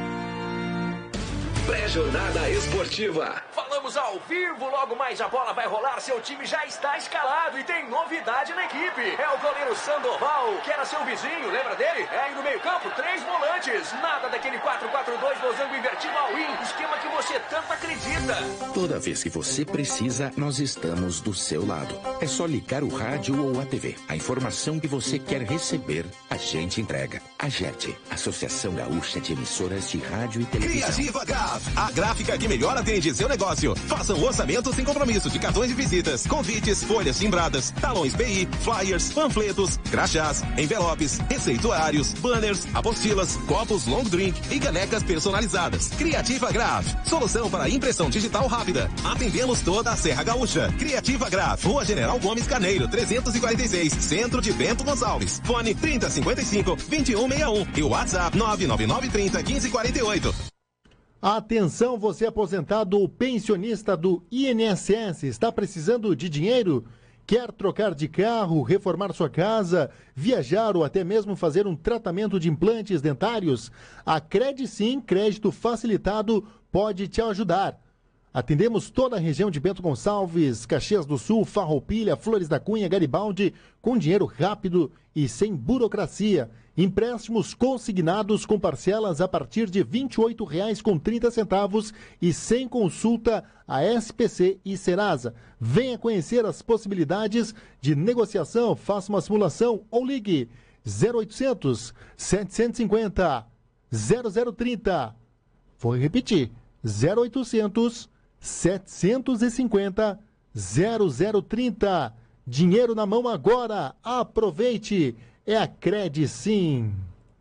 Pré-jornada esportiva. Falamos ao vivo, logo mais a bola vai rolar, seu time já está escalado e tem novidade na equipe. É o goleiro Sandoval, que era seu vizinho, lembra dele? É aí no meio campo, três volantes. Nada daquele quatro quatro dois losango invertido all-in, esquema que você tanto acredita. Toda vez que você precisa, nós estamos do seu lado. É só ligar o rádio ou a T V. A informação que você quer receber, a gente entrega. A G E R T, Associação Gaúcha de Emissoras de Rádio e Televisão. Criativa Graf, a gráfica que melhor atende seu negócio. Faça um orçamento sem compromisso de cartões de visitas, convites, folhas timbradas, talões B I, flyers, panfletos, crachás, envelopes, receituários, banners, apostilas, copos long drink e canecas personalizadas. Criativa Graf, solução para impressão digital rápida. Atendemos toda a Serra Gaúcha. Criativa Graf, Rua General Gomes Carneiro, trezentos e quarenta e seis, Centro de Bento Gonçalves. Fone trinta cinquenta e cinco, vinte e um sessenta e um e o WhatsApp nove nove nove trinta, quinze quarenta e oito. Atenção, você aposentado ou pensionista do I N S S, está precisando de dinheiro? Quer trocar de carro, reformar sua casa, viajar ou até mesmo fazer um tratamento de implantes dentários? A Credisim, crédito facilitado, pode te ajudar. Atendemos toda a região de Bento Gonçalves, Caxias do Sul, Farroupilha, Flores da Cunha, Garibaldi, com dinheiro rápido e sem burocracia. Empréstimos consignados com parcelas a partir de vinte e oito reais e trinta centavos e sem consulta a S P C e Serasa. Venha conhecer as possibilidades de negociação, faça uma simulação ou ligue zero oitocentos, setecentos e cinquenta, zero zero trinta. Vou repetir, zero oitocentos, setecentos e cinquenta, zero zero trinta. Dinheiro na mão agora, aproveite, é a Credsim.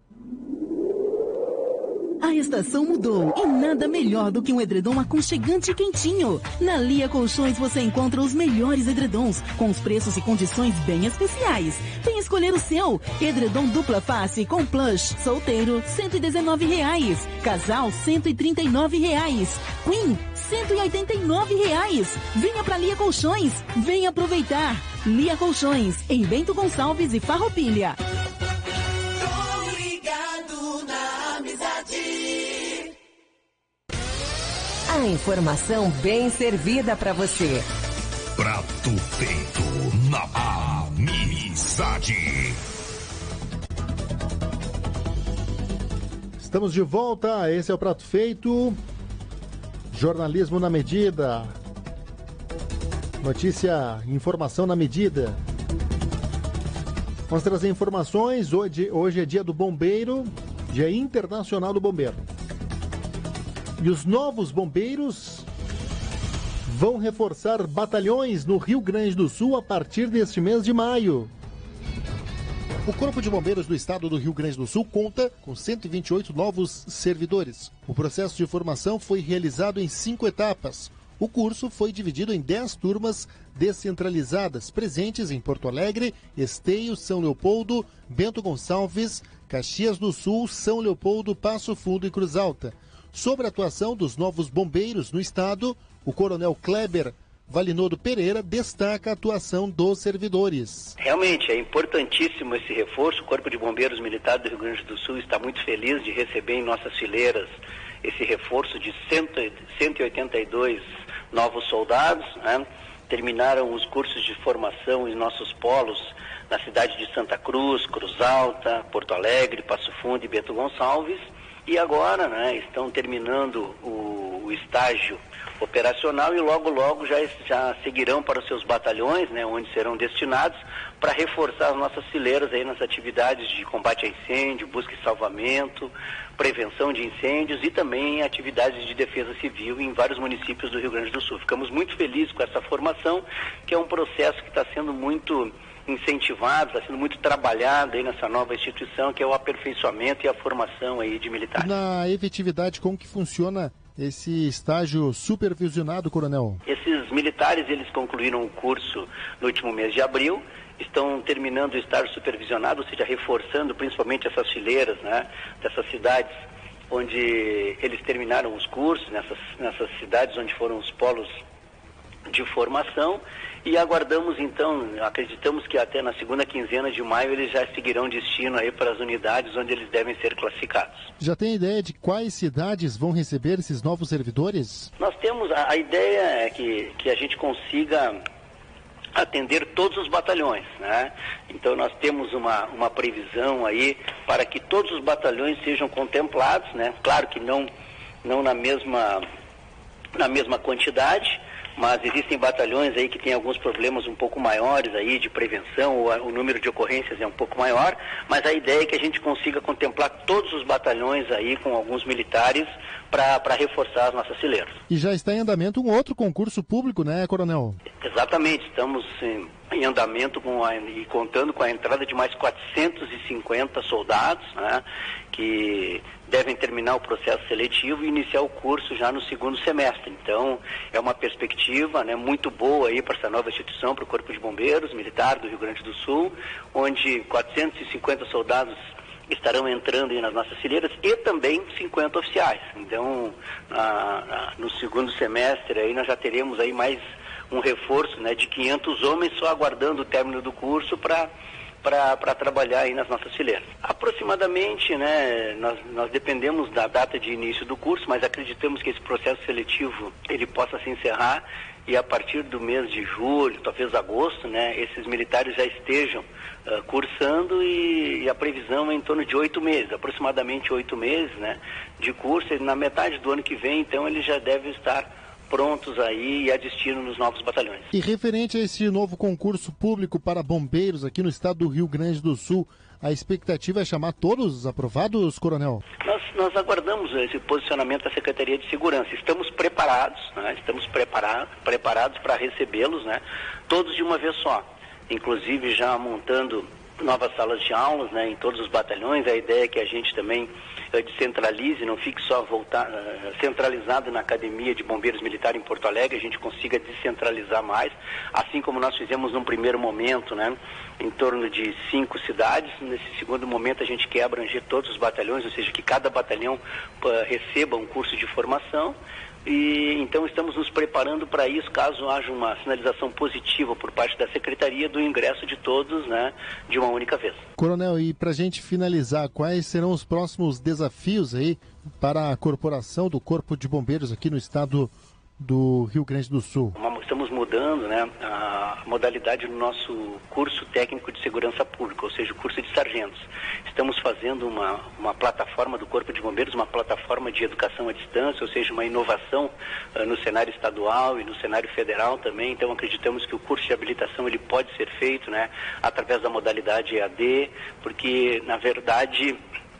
A estação mudou e nada melhor do que um edredom aconchegante e quentinho. Na Lia Colchões você encontra os melhores edredons, com os preços e condições bem especiais. Vem escolher o seu. Edredom dupla face com plush, solteiro, cento e dezenove reais. Casal, cento e trinta e nove reais. Queen, cento e oitenta e nove reais. Venha pra Lia Colchões, venha aproveitar. Lia Colchões, em Bento Gonçalves e Farroupilha. A informação bem servida para você. Prato feito na amizade. Estamos de volta, esse é o Prato Feito. Jornalismo na medida. Notícia, informação na medida. Vamos trazer informações. Hoje, hoje é dia do bombeiro, dia internacional do bombeiro. E os novos bombeiros vão reforçar batalhões no Rio Grande do Sul a partir deste mês de maio. O Corpo de Bombeiros do Estado do Rio Grande do Sul conta com cento e vinte e oito novos servidores. O processo de formação foi realizado em cinco etapas. O curso foi dividido em dez turmas descentralizadas, presentes em Porto Alegre, Esteio, São Leopoldo, Bento Gonçalves, Caxias do Sul, São Leopoldo, Passo Fundo e Cruz Alta. Sobre a atuação dos novos bombeiros no estado, o coronel Kleber Valinodo Pereira destaca a atuação dos servidores. Realmente é importantíssimo esse reforço. O Corpo de Bombeiros Militar do Rio Grande do Sul está muito feliz de receber em nossas fileiras esse reforço de cento e oitenta e dois novos soldados, né? Terminaram os cursos de formação em nossos polos na cidade de Santa Cruz, Cruz Alta, Porto Alegre, Passo Fundo e Bento Gonçalves. E agora, né, estão terminando o, o estágio operacional e logo, logo já, já seguirão para os seus batalhões, né, onde serão destinados para reforçar as nossas fileiras aí nas atividades de combate a incêndio, busca e salvamento, prevenção de incêndios e também atividades de defesa civil em vários municípios do Rio Grande do Sul. Ficamos muito felizes com essa formação, que é um processo que está sendo muito incentivado, está sendo muito trabalhado aí nessa nova instituição, que é o aperfeiçoamento e a formação aí de militares. Na efetividade, como que funciona esse estágio supervisionado, coronel? Esses militares, eles concluíram o curso no último mês de abril, estão terminando o estágio supervisionado, ou seja, reforçando principalmente essas fileiras, né, dessas cidades onde eles terminaram os cursos, nessas, nessas cidades onde foram os polos de formação. E aguardamos então, acreditamos que até na segunda quinzena de maio eles já seguirão destino aí para as unidades onde eles devem ser classificados. Já tem ideia de quais cidades vão receber esses novos servidores? Nós temos, a, a ideia é que, que a gente consiga atender todos os batalhões, né? Então nós temos uma, uma previsão aí para que todos os batalhões sejam contemplados, né? Claro que não, não na mesma, na mesma quantidade, mas existem batalhões aí que têm alguns problemas um pouco maiores aí de prevenção, ou o número de ocorrências é um pouco maior, mas a ideia é que a gente consiga contemplar todos os batalhões aí com alguns militares para reforçar as nossas fileiras. E já está em andamento um outro concurso público, né, coronel? Exatamente, estamos em, em andamento com a, e contando com a entrada de mais quatrocentos e cinquenta soldados, né, que devem terminar o processo seletivo e iniciar o curso já no segundo semestre. Então, é uma perspectiva, né, muito boa aí para essa nova instituição, para o Corpo de Bombeiros Militar do Rio Grande do Sul, onde quatrocentos e cinquenta soldados estarão entrando aí nas nossas fileiras e também cinquenta oficiais. Então, na, na, no segundo semestre aí nós já teremos aí mais um reforço, né, de quinhentos homens só aguardando o término do curso para para trabalhar aí nas nossas fileiras. Aproximadamente, né, nós, nós dependemos da data de início do curso, mas acreditamos que esse processo seletivo ele possa se encerrar e a partir do mês de julho, talvez agosto, né, esses militares já estejam uh, cursando e, e a previsão é em torno de oito meses, aproximadamente oito meses, né, de curso. E na metade do ano que vem, então, eles já devem estar prontos aí e a destino nos novos batalhões. E referente a esse novo concurso público para bombeiros aqui no estado do Rio Grande do Sul, a expectativa é chamar todos os aprovados, Coronel? Nós, nós aguardamos esse posicionamento da Secretaria de Segurança. Estamos preparados, né? Estamos preparados, preparados para recebê-los, né? Todos de uma vez só. Inclusive já montando novas salas de aulas, né, em todos os batalhões. A ideia é que a gente também uh, descentralize, não fique só voltar, uh, centralizado na Academia de Bombeiros Militar em Porto Alegre, a gente consiga descentralizar mais, assim como nós fizemos num primeiro momento, né, em torno de cinco cidades. Nesse segundo momento a gente quer abranger todos os batalhões, ou seja, que cada batalhão uh, receba um curso de formação. E então estamos nos preparando para isso, caso haja uma sinalização positiva por parte da Secretaria do ingresso de todos, né, de uma única vez. Coronel, e para a gente finalizar, quais serão os próximos desafios aí para a corporação do Corpo de Bombeiros aqui no estado do Rio Grande do Sul? Estamos mudando, né, a modalidade do nosso curso técnico de segurança pública, ou seja, o curso de sargentos. Estamos fazendo uma, uma plataforma do Corpo de Bombeiros, uma plataforma de educação à distância, ou seja, uma inovação uh, no cenário estadual e no cenário federal também. Então acreditamos que o curso de habilitação ele pode ser feito, né, através da modalidade E A D, porque na verdade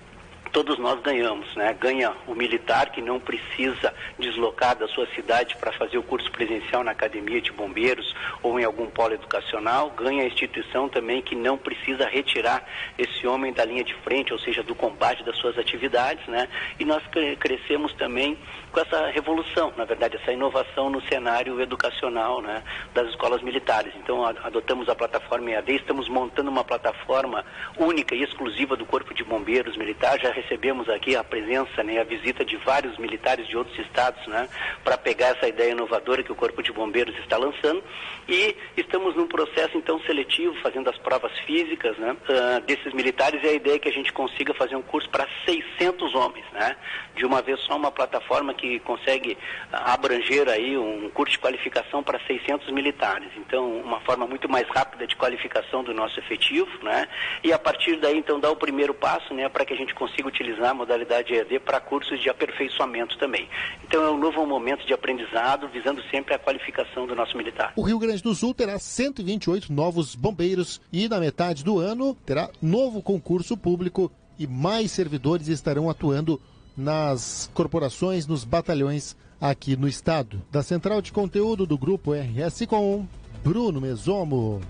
todos nós ganhamos, né? Ganha o militar que não precisa deslocar da sua cidade para fazer o curso presencial na academia de bombeiros ou em algum polo educacional, ganha a instituição também que não precisa retirar esse homem da linha de frente, ou seja, do combate das suas atividades, né? E nós cre- crescemos também com essa revolução, na verdade, essa inovação no cenário educacional, né, das escolas militares. Então, a- adotamos a plataforma E A D, estamos montando uma plataforma única e exclusiva do Corpo de Bombeiros Militar. Já recebemos aqui a presença, né, a visita de vários militares de outros estados, né, para pegar essa ideia inovadora que o Corpo de Bombeiros está lançando, e estamos num processo, então, seletivo, fazendo as provas físicas, né, uh, desses militares, e a ideia é que a gente consiga fazer um curso para seiscentos homens, né, de uma vez só, uma plataforma que consegue abranger aí um curso de qualificação para seiscentos militares. Então, uma forma muito mais rápida de qualificação do nosso efetivo, né, e a partir daí, então, dar o primeiro passo, né, para que a gente consiga utilizar a modalidade E A D para cursos de aperfeiçoamento também. Então é um novo momento de aprendizado, visando sempre a qualificação do nosso militar. O Rio Grande do Sul terá cento e vinte e oito novos bombeiros e na metade do ano terá novo concurso público e mais servidores estarão atuando nas corporações, nos batalhões aqui no estado. Da Central de Conteúdo do Grupo R S Com, Bruno Mesomo.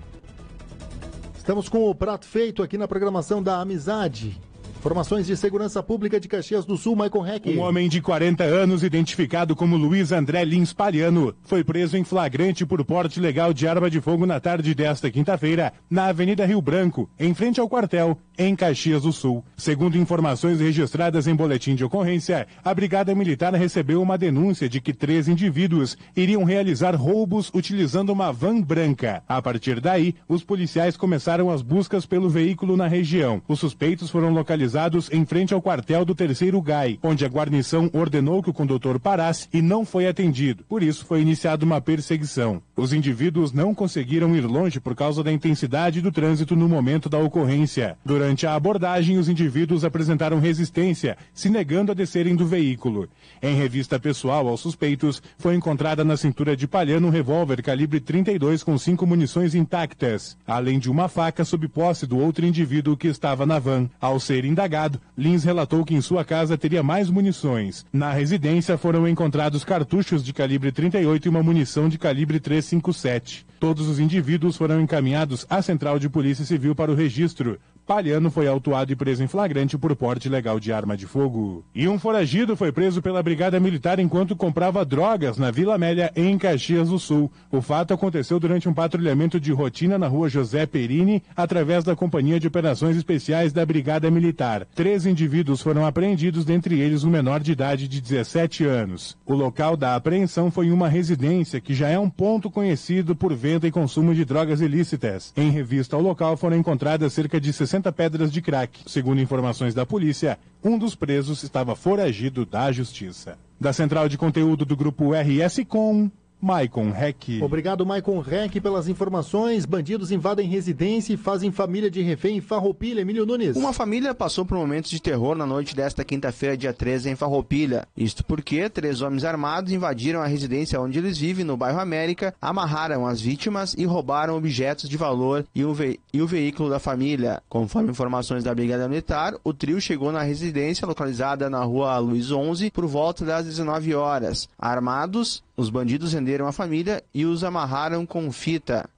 Estamos com o prato feito aqui na programação da Amizade. Informações de segurança pública de Caxias do Sul, Maicon Heck. Um homem de quarenta anos, identificado como Luiz André Lins Pariano, foi preso em flagrante por porte ilegal de arma de fogo na tarde desta quinta-feira, na Avenida Rio Branco, em frente ao quartel, em Caxias do Sul. Segundo informações registradas em boletim de ocorrência, a Brigada Militar recebeu uma denúncia de que três indivíduos iriam realizar roubos utilizando uma van branca. A partir daí, os policiais começaram as buscas pelo veículo na região. Os suspeitos foram localizados em frente ao quartel do terceiro G A I, onde a guarnição ordenou que o condutor parasse e não foi atendido. Por isso, foi iniciada uma perseguição. Os indivíduos não conseguiram ir longe por causa da intensidade do trânsito no momento da ocorrência. Durante a abordagem, os indivíduos apresentaram resistência, se negando a descerem do veículo. Em revista pessoal aos suspeitos, foi encontrada na cintura de Palhano um revólver calibre trinta e dois com cinco munições intactas, além de uma faca sob posse do outro indivíduo que estava na van. Ao ser indagado, Lins relatou que em sua casa teria mais munições. Na residência foram encontrados cartuchos de calibre trinta e oito e uma munição de calibre trezentos e cinquenta e sete. Todos os indivíduos foram encaminhados à Central de Polícia Civil para o registro. Palhano foi autuado e preso em flagrante por porte ilegal de arma de fogo. E um foragido foi preso pela Brigada Militar enquanto comprava drogas na Vila Amélia, em Caxias do Sul. O fato aconteceu durante um patrulhamento de rotina na rua José Perini, através da Companhia de Operações Especiais da Brigada Militar. Três indivíduos foram apreendidos, dentre eles um menor de idade de dezessete anos. O local da apreensão foi em uma residência que já é um ponto conhecido por venda e consumo de drogas ilícitas. Em revista ao local foram encontradas cerca de sessenta pedras de crack. Segundo informações da polícia, um dos presos estava foragido da justiça. Da Central de Conteúdo do Grupo R S Com, Maicon Rec. Obrigado, Maicon Rec, pelas informações. Bandidos invadem residência e fazem família de refém em Farroupilha. Emílio Nunes. Uma família passou por momentos de terror na noite desta quinta-feira, dia treze, em Farroupilha. Isto porque três homens armados invadiram a residência onde eles vivem, no bairro América, amarraram as vítimas e roubaram objetos de valor e o, ve- e o veículo da família. Conforme informações da Brigada Militar, o trio chegou na residência localizada na rua Luiz onze por volta das dezenove horas. Armados, os bandidos renderam a família e os amarraram com fita,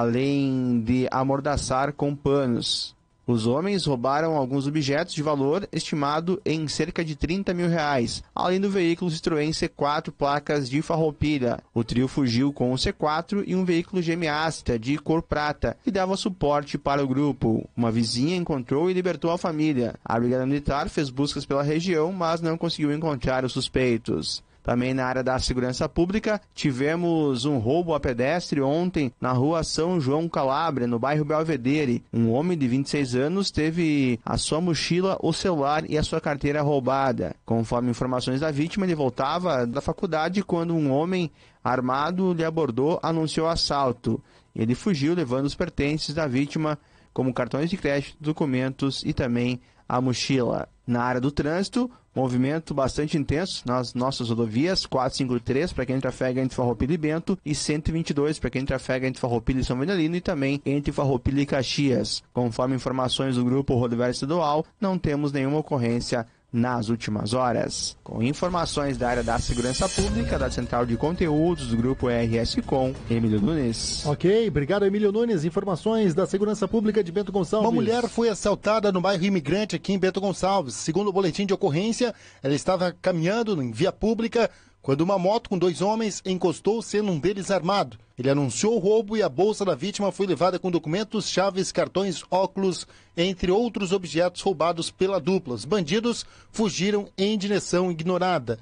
além de amordaçar com panos. Os homens roubaram alguns objetos de valor estimado em cerca de trinta mil reais, além do veículo Citroën C quatro placas de Farroupilha. O trio fugiu com o C quatro e um veículo G M Astra de cor prata, que dava suporte para o grupo. Uma vizinha encontrou e libertou a família. A Brigada Militar fez buscas pela região, mas não conseguiu encontrar os suspeitos. Também na área da segurança pública, tivemos um roubo a pedestre ontem na rua São João Calabria, no bairro Belvedere. Um homem de vinte e seis anos teve a sua mochila, o celular e a sua carteira roubada. Conforme informações da vítima, ele voltava da faculdade quando um homem armado lhe abordou, anunciou assalto. Ele fugiu levando os pertences da vítima, como cartões de crédito, documentos e também a mochila. Na área do trânsito, movimento bastante intenso nas nossas rodovias, quatrocentos e cinquenta e três para quem trafega entre Farroupilha e Bento e cento e vinte e dois para quem trafega entre Farroupilha e São Vendelino e também entre Farroupilha e Caxias. Conforme informações do Grupo Rodoviário Estadual, não temos nenhuma ocorrência nas últimas horas. Com informações da área da segurança pública, da Central de Conteúdos do Grupo R S Com, Emílio Nunes. Ok, obrigado, Emílio Nunes. Informações da segurança pública de Bento Gonçalves. Uma mulher foi assaltada no bairro Imigrante aqui em Bento Gonçalves. Segundo o boletim de ocorrência, ela estava caminhando em via pública quando uma moto com dois homens encostou, sendo um deles armado. Ele anunciou o roubo e a bolsa da vítima foi levada com documentos, chaves, cartões, óculos, entre outros objetos roubados pela dupla. Os bandidos fugiram em direção ignorada.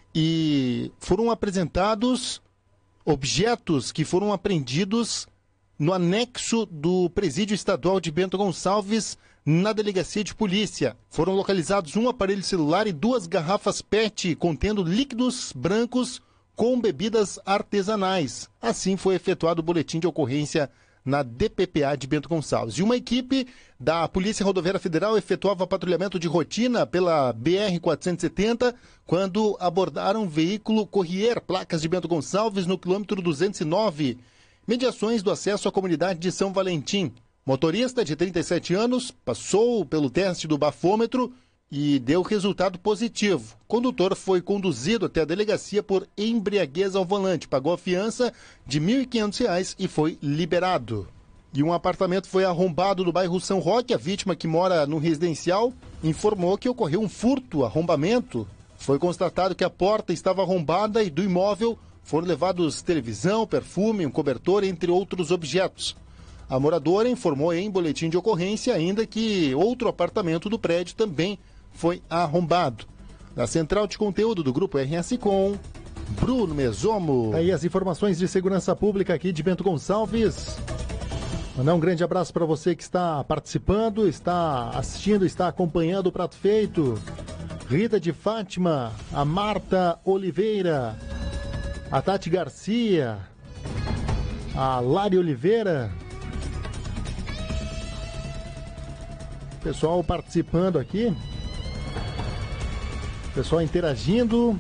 E foram apresentados objetos que foram apreendidos no anexo do Presídio Estadual de Bento Gonçalves, na delegacia de polícia. Foram localizados um aparelho celular e duas garrafas P E T contendo líquidos brancos com bebidas artesanais. Assim foi efetuado o boletim de ocorrência na D P P A de Bento Gonçalves. E uma equipe da Polícia Rodoviária Federal efetuava patrulhamento de rotina pela B R quatrocentos e setenta quando abordaram um veículo Corrier, placas de Bento Gonçalves, no quilômetro duzentos e nove. Mediações do acesso à comunidade de São Valentim. Motorista de trinta e sete anos passou pelo teste do bafômetro e deu resultado positivo. O condutor foi conduzido até a delegacia por embriaguez ao volante, pagou a fiança de mil e quinhentos reais e foi liberado. E um apartamento foi arrombado no bairro São Roque. A vítima, que mora no residencial, informou que ocorreu um furto, arrombamento. Foi constatado que a porta estava arrombada e do imóvel foram levados televisão, perfume, um cobertor, entre outros objetos. A moradora informou em boletim de ocorrência ainda que outro apartamento do prédio também foi arrombado. Na central de conteúdo do Grupo R S Com, Bruno Mesomo. Aí as informações de segurança pública aqui de Bento Gonçalves. Mandar um grande abraço para você que está participando, está assistindo, está acompanhando o Prato Feito. Rita de Fátima, a Marta Oliveira, a Tati Garcia, a Lari Oliveira. Pessoal participando aqui. Pessoal interagindo.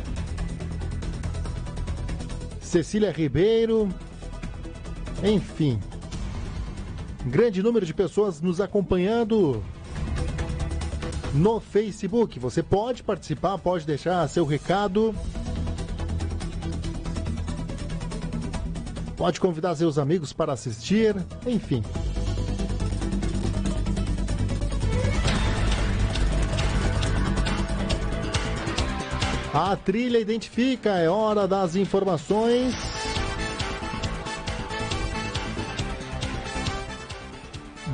Cecília Ribeiro. Enfim. Grande número de pessoas nos acompanhando no Facebook. Você pode participar, pode deixar seu recado. Pode convidar seus amigos para assistir. Enfim. A trilha identifica, é hora das informações.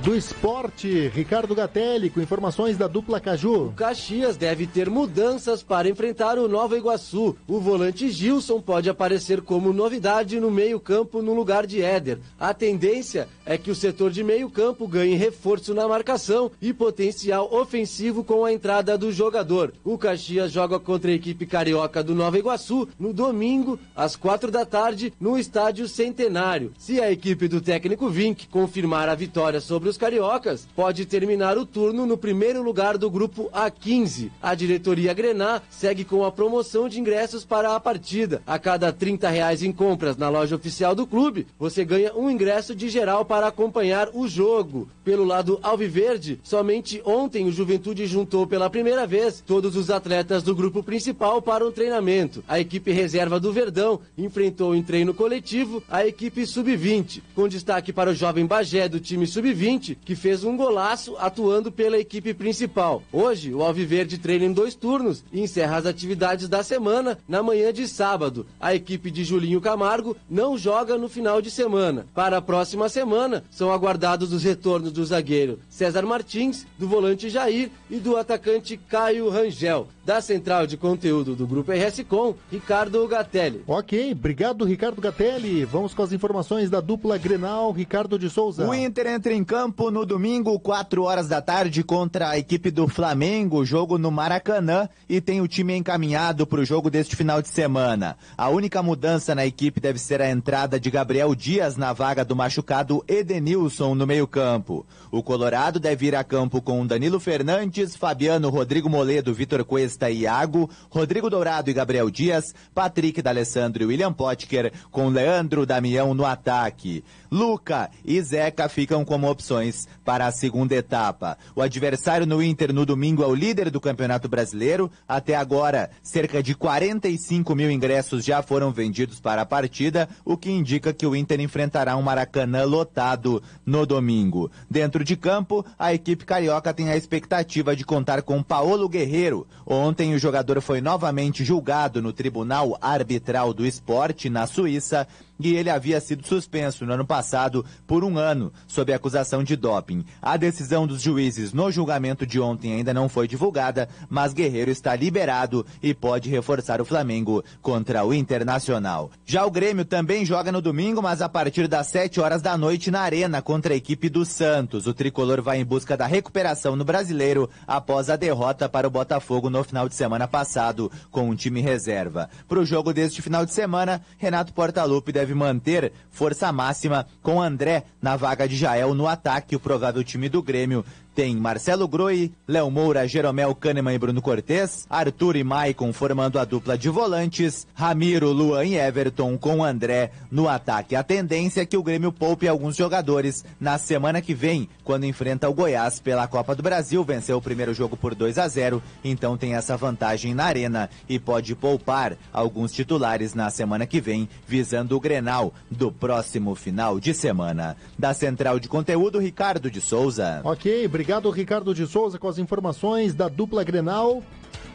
do esporte, Ricardo Gatelli, com informações da dupla Caju. O Caxias deve ter mudanças para enfrentar o Nova Iguaçu. O volante Gilson pode aparecer como novidade no meio-campo no lugar de Éder. A tendência é que o setor de meio-campo ganhe reforço na marcação e potencial ofensivo com a entrada do jogador. O Caxias joga contra a equipe carioca do Nova Iguaçu no domingo, às quatro da tarde, no estádio Centenário. Se a equipe do técnico Vinck confirmar a vitória sobre os cariocas, pode terminar o turno no primeiro lugar do grupo A quinze. A diretoria Grená segue com a promoção de ingressos para a partida. A cada trinta reais em compras na loja oficial do clube, você ganha um ingresso de geral para acompanhar o jogo. Pelo lado alviverde, somente ontem o Juventude juntou pela primeira vez todos os atletas do grupo principal para um treinamento. A equipe reserva do Verdão enfrentou em treino coletivo a equipe sub vinte, com destaque para o jovem Bagé do time sub vinte, que fez um golaço atuando pela equipe principal. Hoje, o Alviverde treina em dois turnos e encerra as atividades da semana na manhã de sábado. A equipe de Julinho Camargo não joga no final de semana. Para a próxima semana, são aguardados os retornos do zagueiro César Martins, do volante Jair e do atacante Caio Rangel. Da central de conteúdo do Grupo R S Com, Ricardo Gatelli. Ok, obrigado Ricardo Gatelli. Vamos com as informações da dupla Grenal, Ricardo de Souza. O Inter entra em campo no domingo, quatro horas da tarde, contra a equipe do Flamengo, jogo no Maracanã, e tem o time encaminhado para o jogo deste final de semana. A única mudança na equipe deve ser a entrada de Gabriel Dias na vaga do machucado Edenilson no meio-campo. O Colorado deve ir a campo com Danilo Fernandes, Fabiano, Rodrigo Moledo, Vitor Cuesta e Iago, Rodrigo Dourado e Gabriel Dias, Patrick D'Alessandro e William Potker, com Leandro Damião no ataque. Luca e Zeca ficam como opções para a segunda etapa. O adversário no Inter no domingo é o líder do Campeonato Brasileiro. Até agora, cerca de quarenta e cinco mil ingressos já foram vendidos para a partida, o que indica que o Inter enfrentará um Maracanã lotado no domingo. Dentro de campo, a equipe carioca tem a expectativa de contar com Paolo Guerreiro. Ontem, o jogador foi novamente julgado no Tribunal Arbitral do Esporte, na Suíça, e ele havia sido suspenso no ano passado por um ano, sob acusação de doping. A decisão dos juízes no julgamento de ontem ainda não foi divulgada, mas Guerreiro está liberado e pode reforçar o Flamengo contra o Internacional. Já o Grêmio também joga no domingo, mas a partir das sete horas da noite na Arena contra a equipe do Santos. O tricolor vai em busca da recuperação no Brasileiro após a derrota para o Botafogo no final de semana passado com um time reserva. Para o jogo deste final de semana, Renato Portaluppi deve manter força máxima com André na vaga de Jael no ataque. O provável time do Grêmio tem Marcelo Groi, Léo Moura, Jeromel Kahneman e Bruno Cortez, Arthur e Maicon formando a dupla de volantes, Ramiro, Luan e Everton com André no ataque. A tendência é que o Grêmio poupe alguns jogadores na semana que vem, quando enfrenta o Goiás pela Copa do Brasil. Venceu o primeiro jogo por dois a zero, então tem essa vantagem na Arena e pode poupar alguns titulares na semana que vem, visando o Grenal do próximo final de semana. Da Central de Conteúdo, Ricardo de Souza. Ok, obrigado Ricardo de Souza com as informações da dupla Grenal.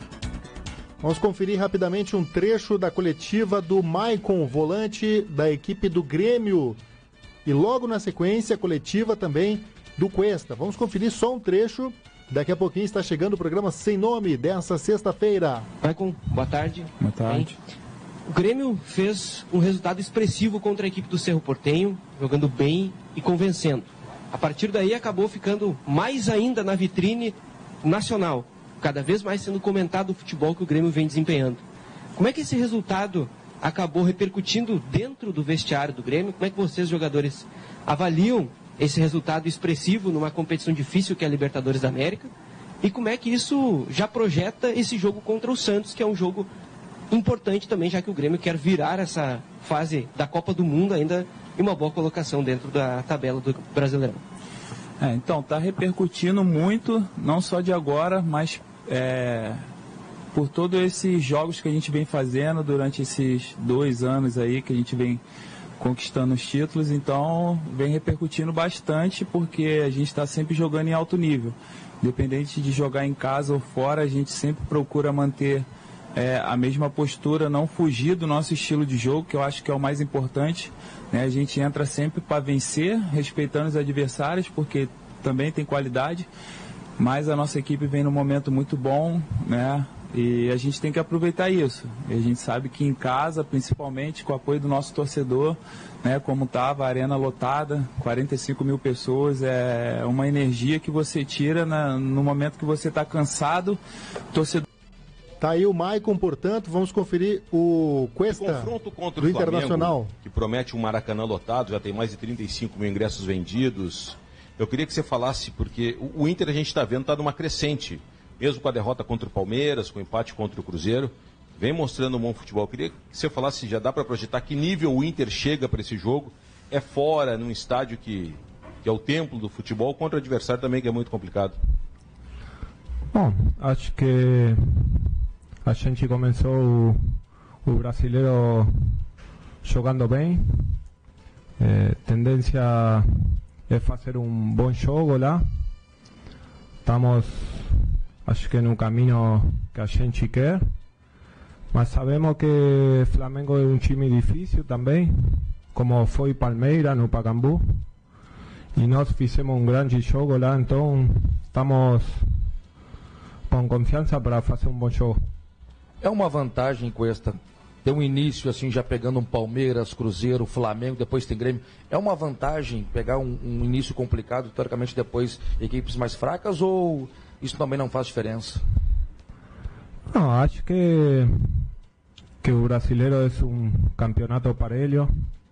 Vamos conferir rapidamente um trecho da coletiva do Maicon, volante da equipe do Grêmio. E logo na sequência, a coletiva também do Cuesta. Vamos conferir só um trecho. Daqui a pouquinho está chegando o programa Sem Nome dessa sexta-feira. Maicon, boa tarde. Boa tarde. Bem, o Grêmio fez um resultado expressivo contra a equipe do Cerro Porteño, jogando bem e convencendo. A partir daí acabou ficando mais ainda na vitrine nacional, cada vez mais sendo comentado o futebol que o Grêmio vem desempenhando. Como é que esse resultado acabou repercutindo dentro do vestiário do Grêmio? Como é que vocês, jogadores, avaliam esse resultado expressivo numa competição difícil que é a Libertadores da América? E como é que isso já projeta esse jogo contra o Santos, que é um jogo importante também, já que o Grêmio quer virar essa fase da Copa do Mundo ainda em uma boa colocação dentro da tabela do Brasileirão? É, então, está repercutindo muito, não só de agora, mas é, por todos esses jogos que a gente vem fazendo durante esses dois anos aí que a gente vem conquistando os títulos. Então, vem repercutindo bastante porque a gente está sempre jogando em alto nível. Independente de jogar em casa ou fora, a gente sempre procura manter É, a mesma postura, não fugir do nosso estilo de jogo, que eu acho que é o mais importante, né? A gente entra sempre para vencer, respeitando os adversários, porque também tem qualidade, mas a nossa equipe vem num momento muito bom, né? E a gente tem que aproveitar isso. E a gente sabe que em casa, principalmente com o apoio do nosso torcedor, né, como estava a arena lotada, quarenta e cinco mil pessoas, é uma energia que você tira na, no momento que você está cansado, torcedor. Tá aí o Maicon, portanto, vamos conferir o Cuesta o confronto contra do o Internacional. Flamengo, que promete um Maracanã lotado, já tem mais de trinta e cinco mil ingressos vendidos. Eu queria que você falasse, porque o, o Inter a gente está vendo, está numa crescente, mesmo com a derrota contra o Palmeiras, com o empate contra o Cruzeiro, vem mostrando um bom futebol. Eu queria que você falasse se já dá para projetar que nível o Inter chega para esse jogo, é fora, num estádio que, que é o templo do futebol, contra o adversário também, que é muito complicado. Bom, acho que a gente começou o, o brasileiro jogando bem. É, tendência é fazer um bom jogo lá. Estamos, acho que no caminho que a gente quer. Mas sabemos que Flamengo é um time difícil também, como foi Palmeiras no Pacaembu. E nós fizemos um grande jogo lá, então estamos com confiança para fazer um bom jogo. É uma vantagem, Cuesta, ter um início assim, já pegando um Palmeiras, Cruzeiro, Flamengo, depois tem Grêmio. É uma vantagem pegar um, um início complicado, teoricamente depois equipes mais fracas, ou isso também não faz diferença? Não, acho que, que o brasileiro é um campeonato parelho.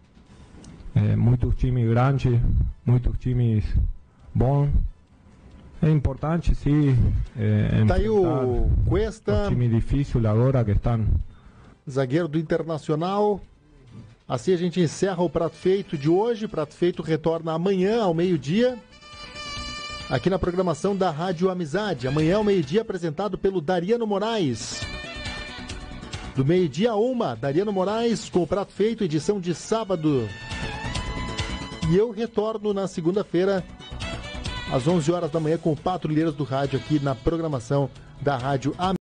É, muitos times grandes, muitos times bons. É importante, sim. É, tá aí o Cuesta, um time difícil agora que estão. Zagueiro do Internacional. Assim a gente encerra o Prato Feito de hoje. Prato Feito retorna amanhã ao meio-dia, aqui na programação da Rádio Amizade. Amanhã ao meio-dia, apresentado pelo Dariano Moraes. Do meio-dia a uma, Dariano Moraes com o Prato Feito, edição de sábado. E eu retorno na segunda-feira, às onze horas da manhã, com o Patrulheiros do Rádio, aqui na programação da Rádio Amizade.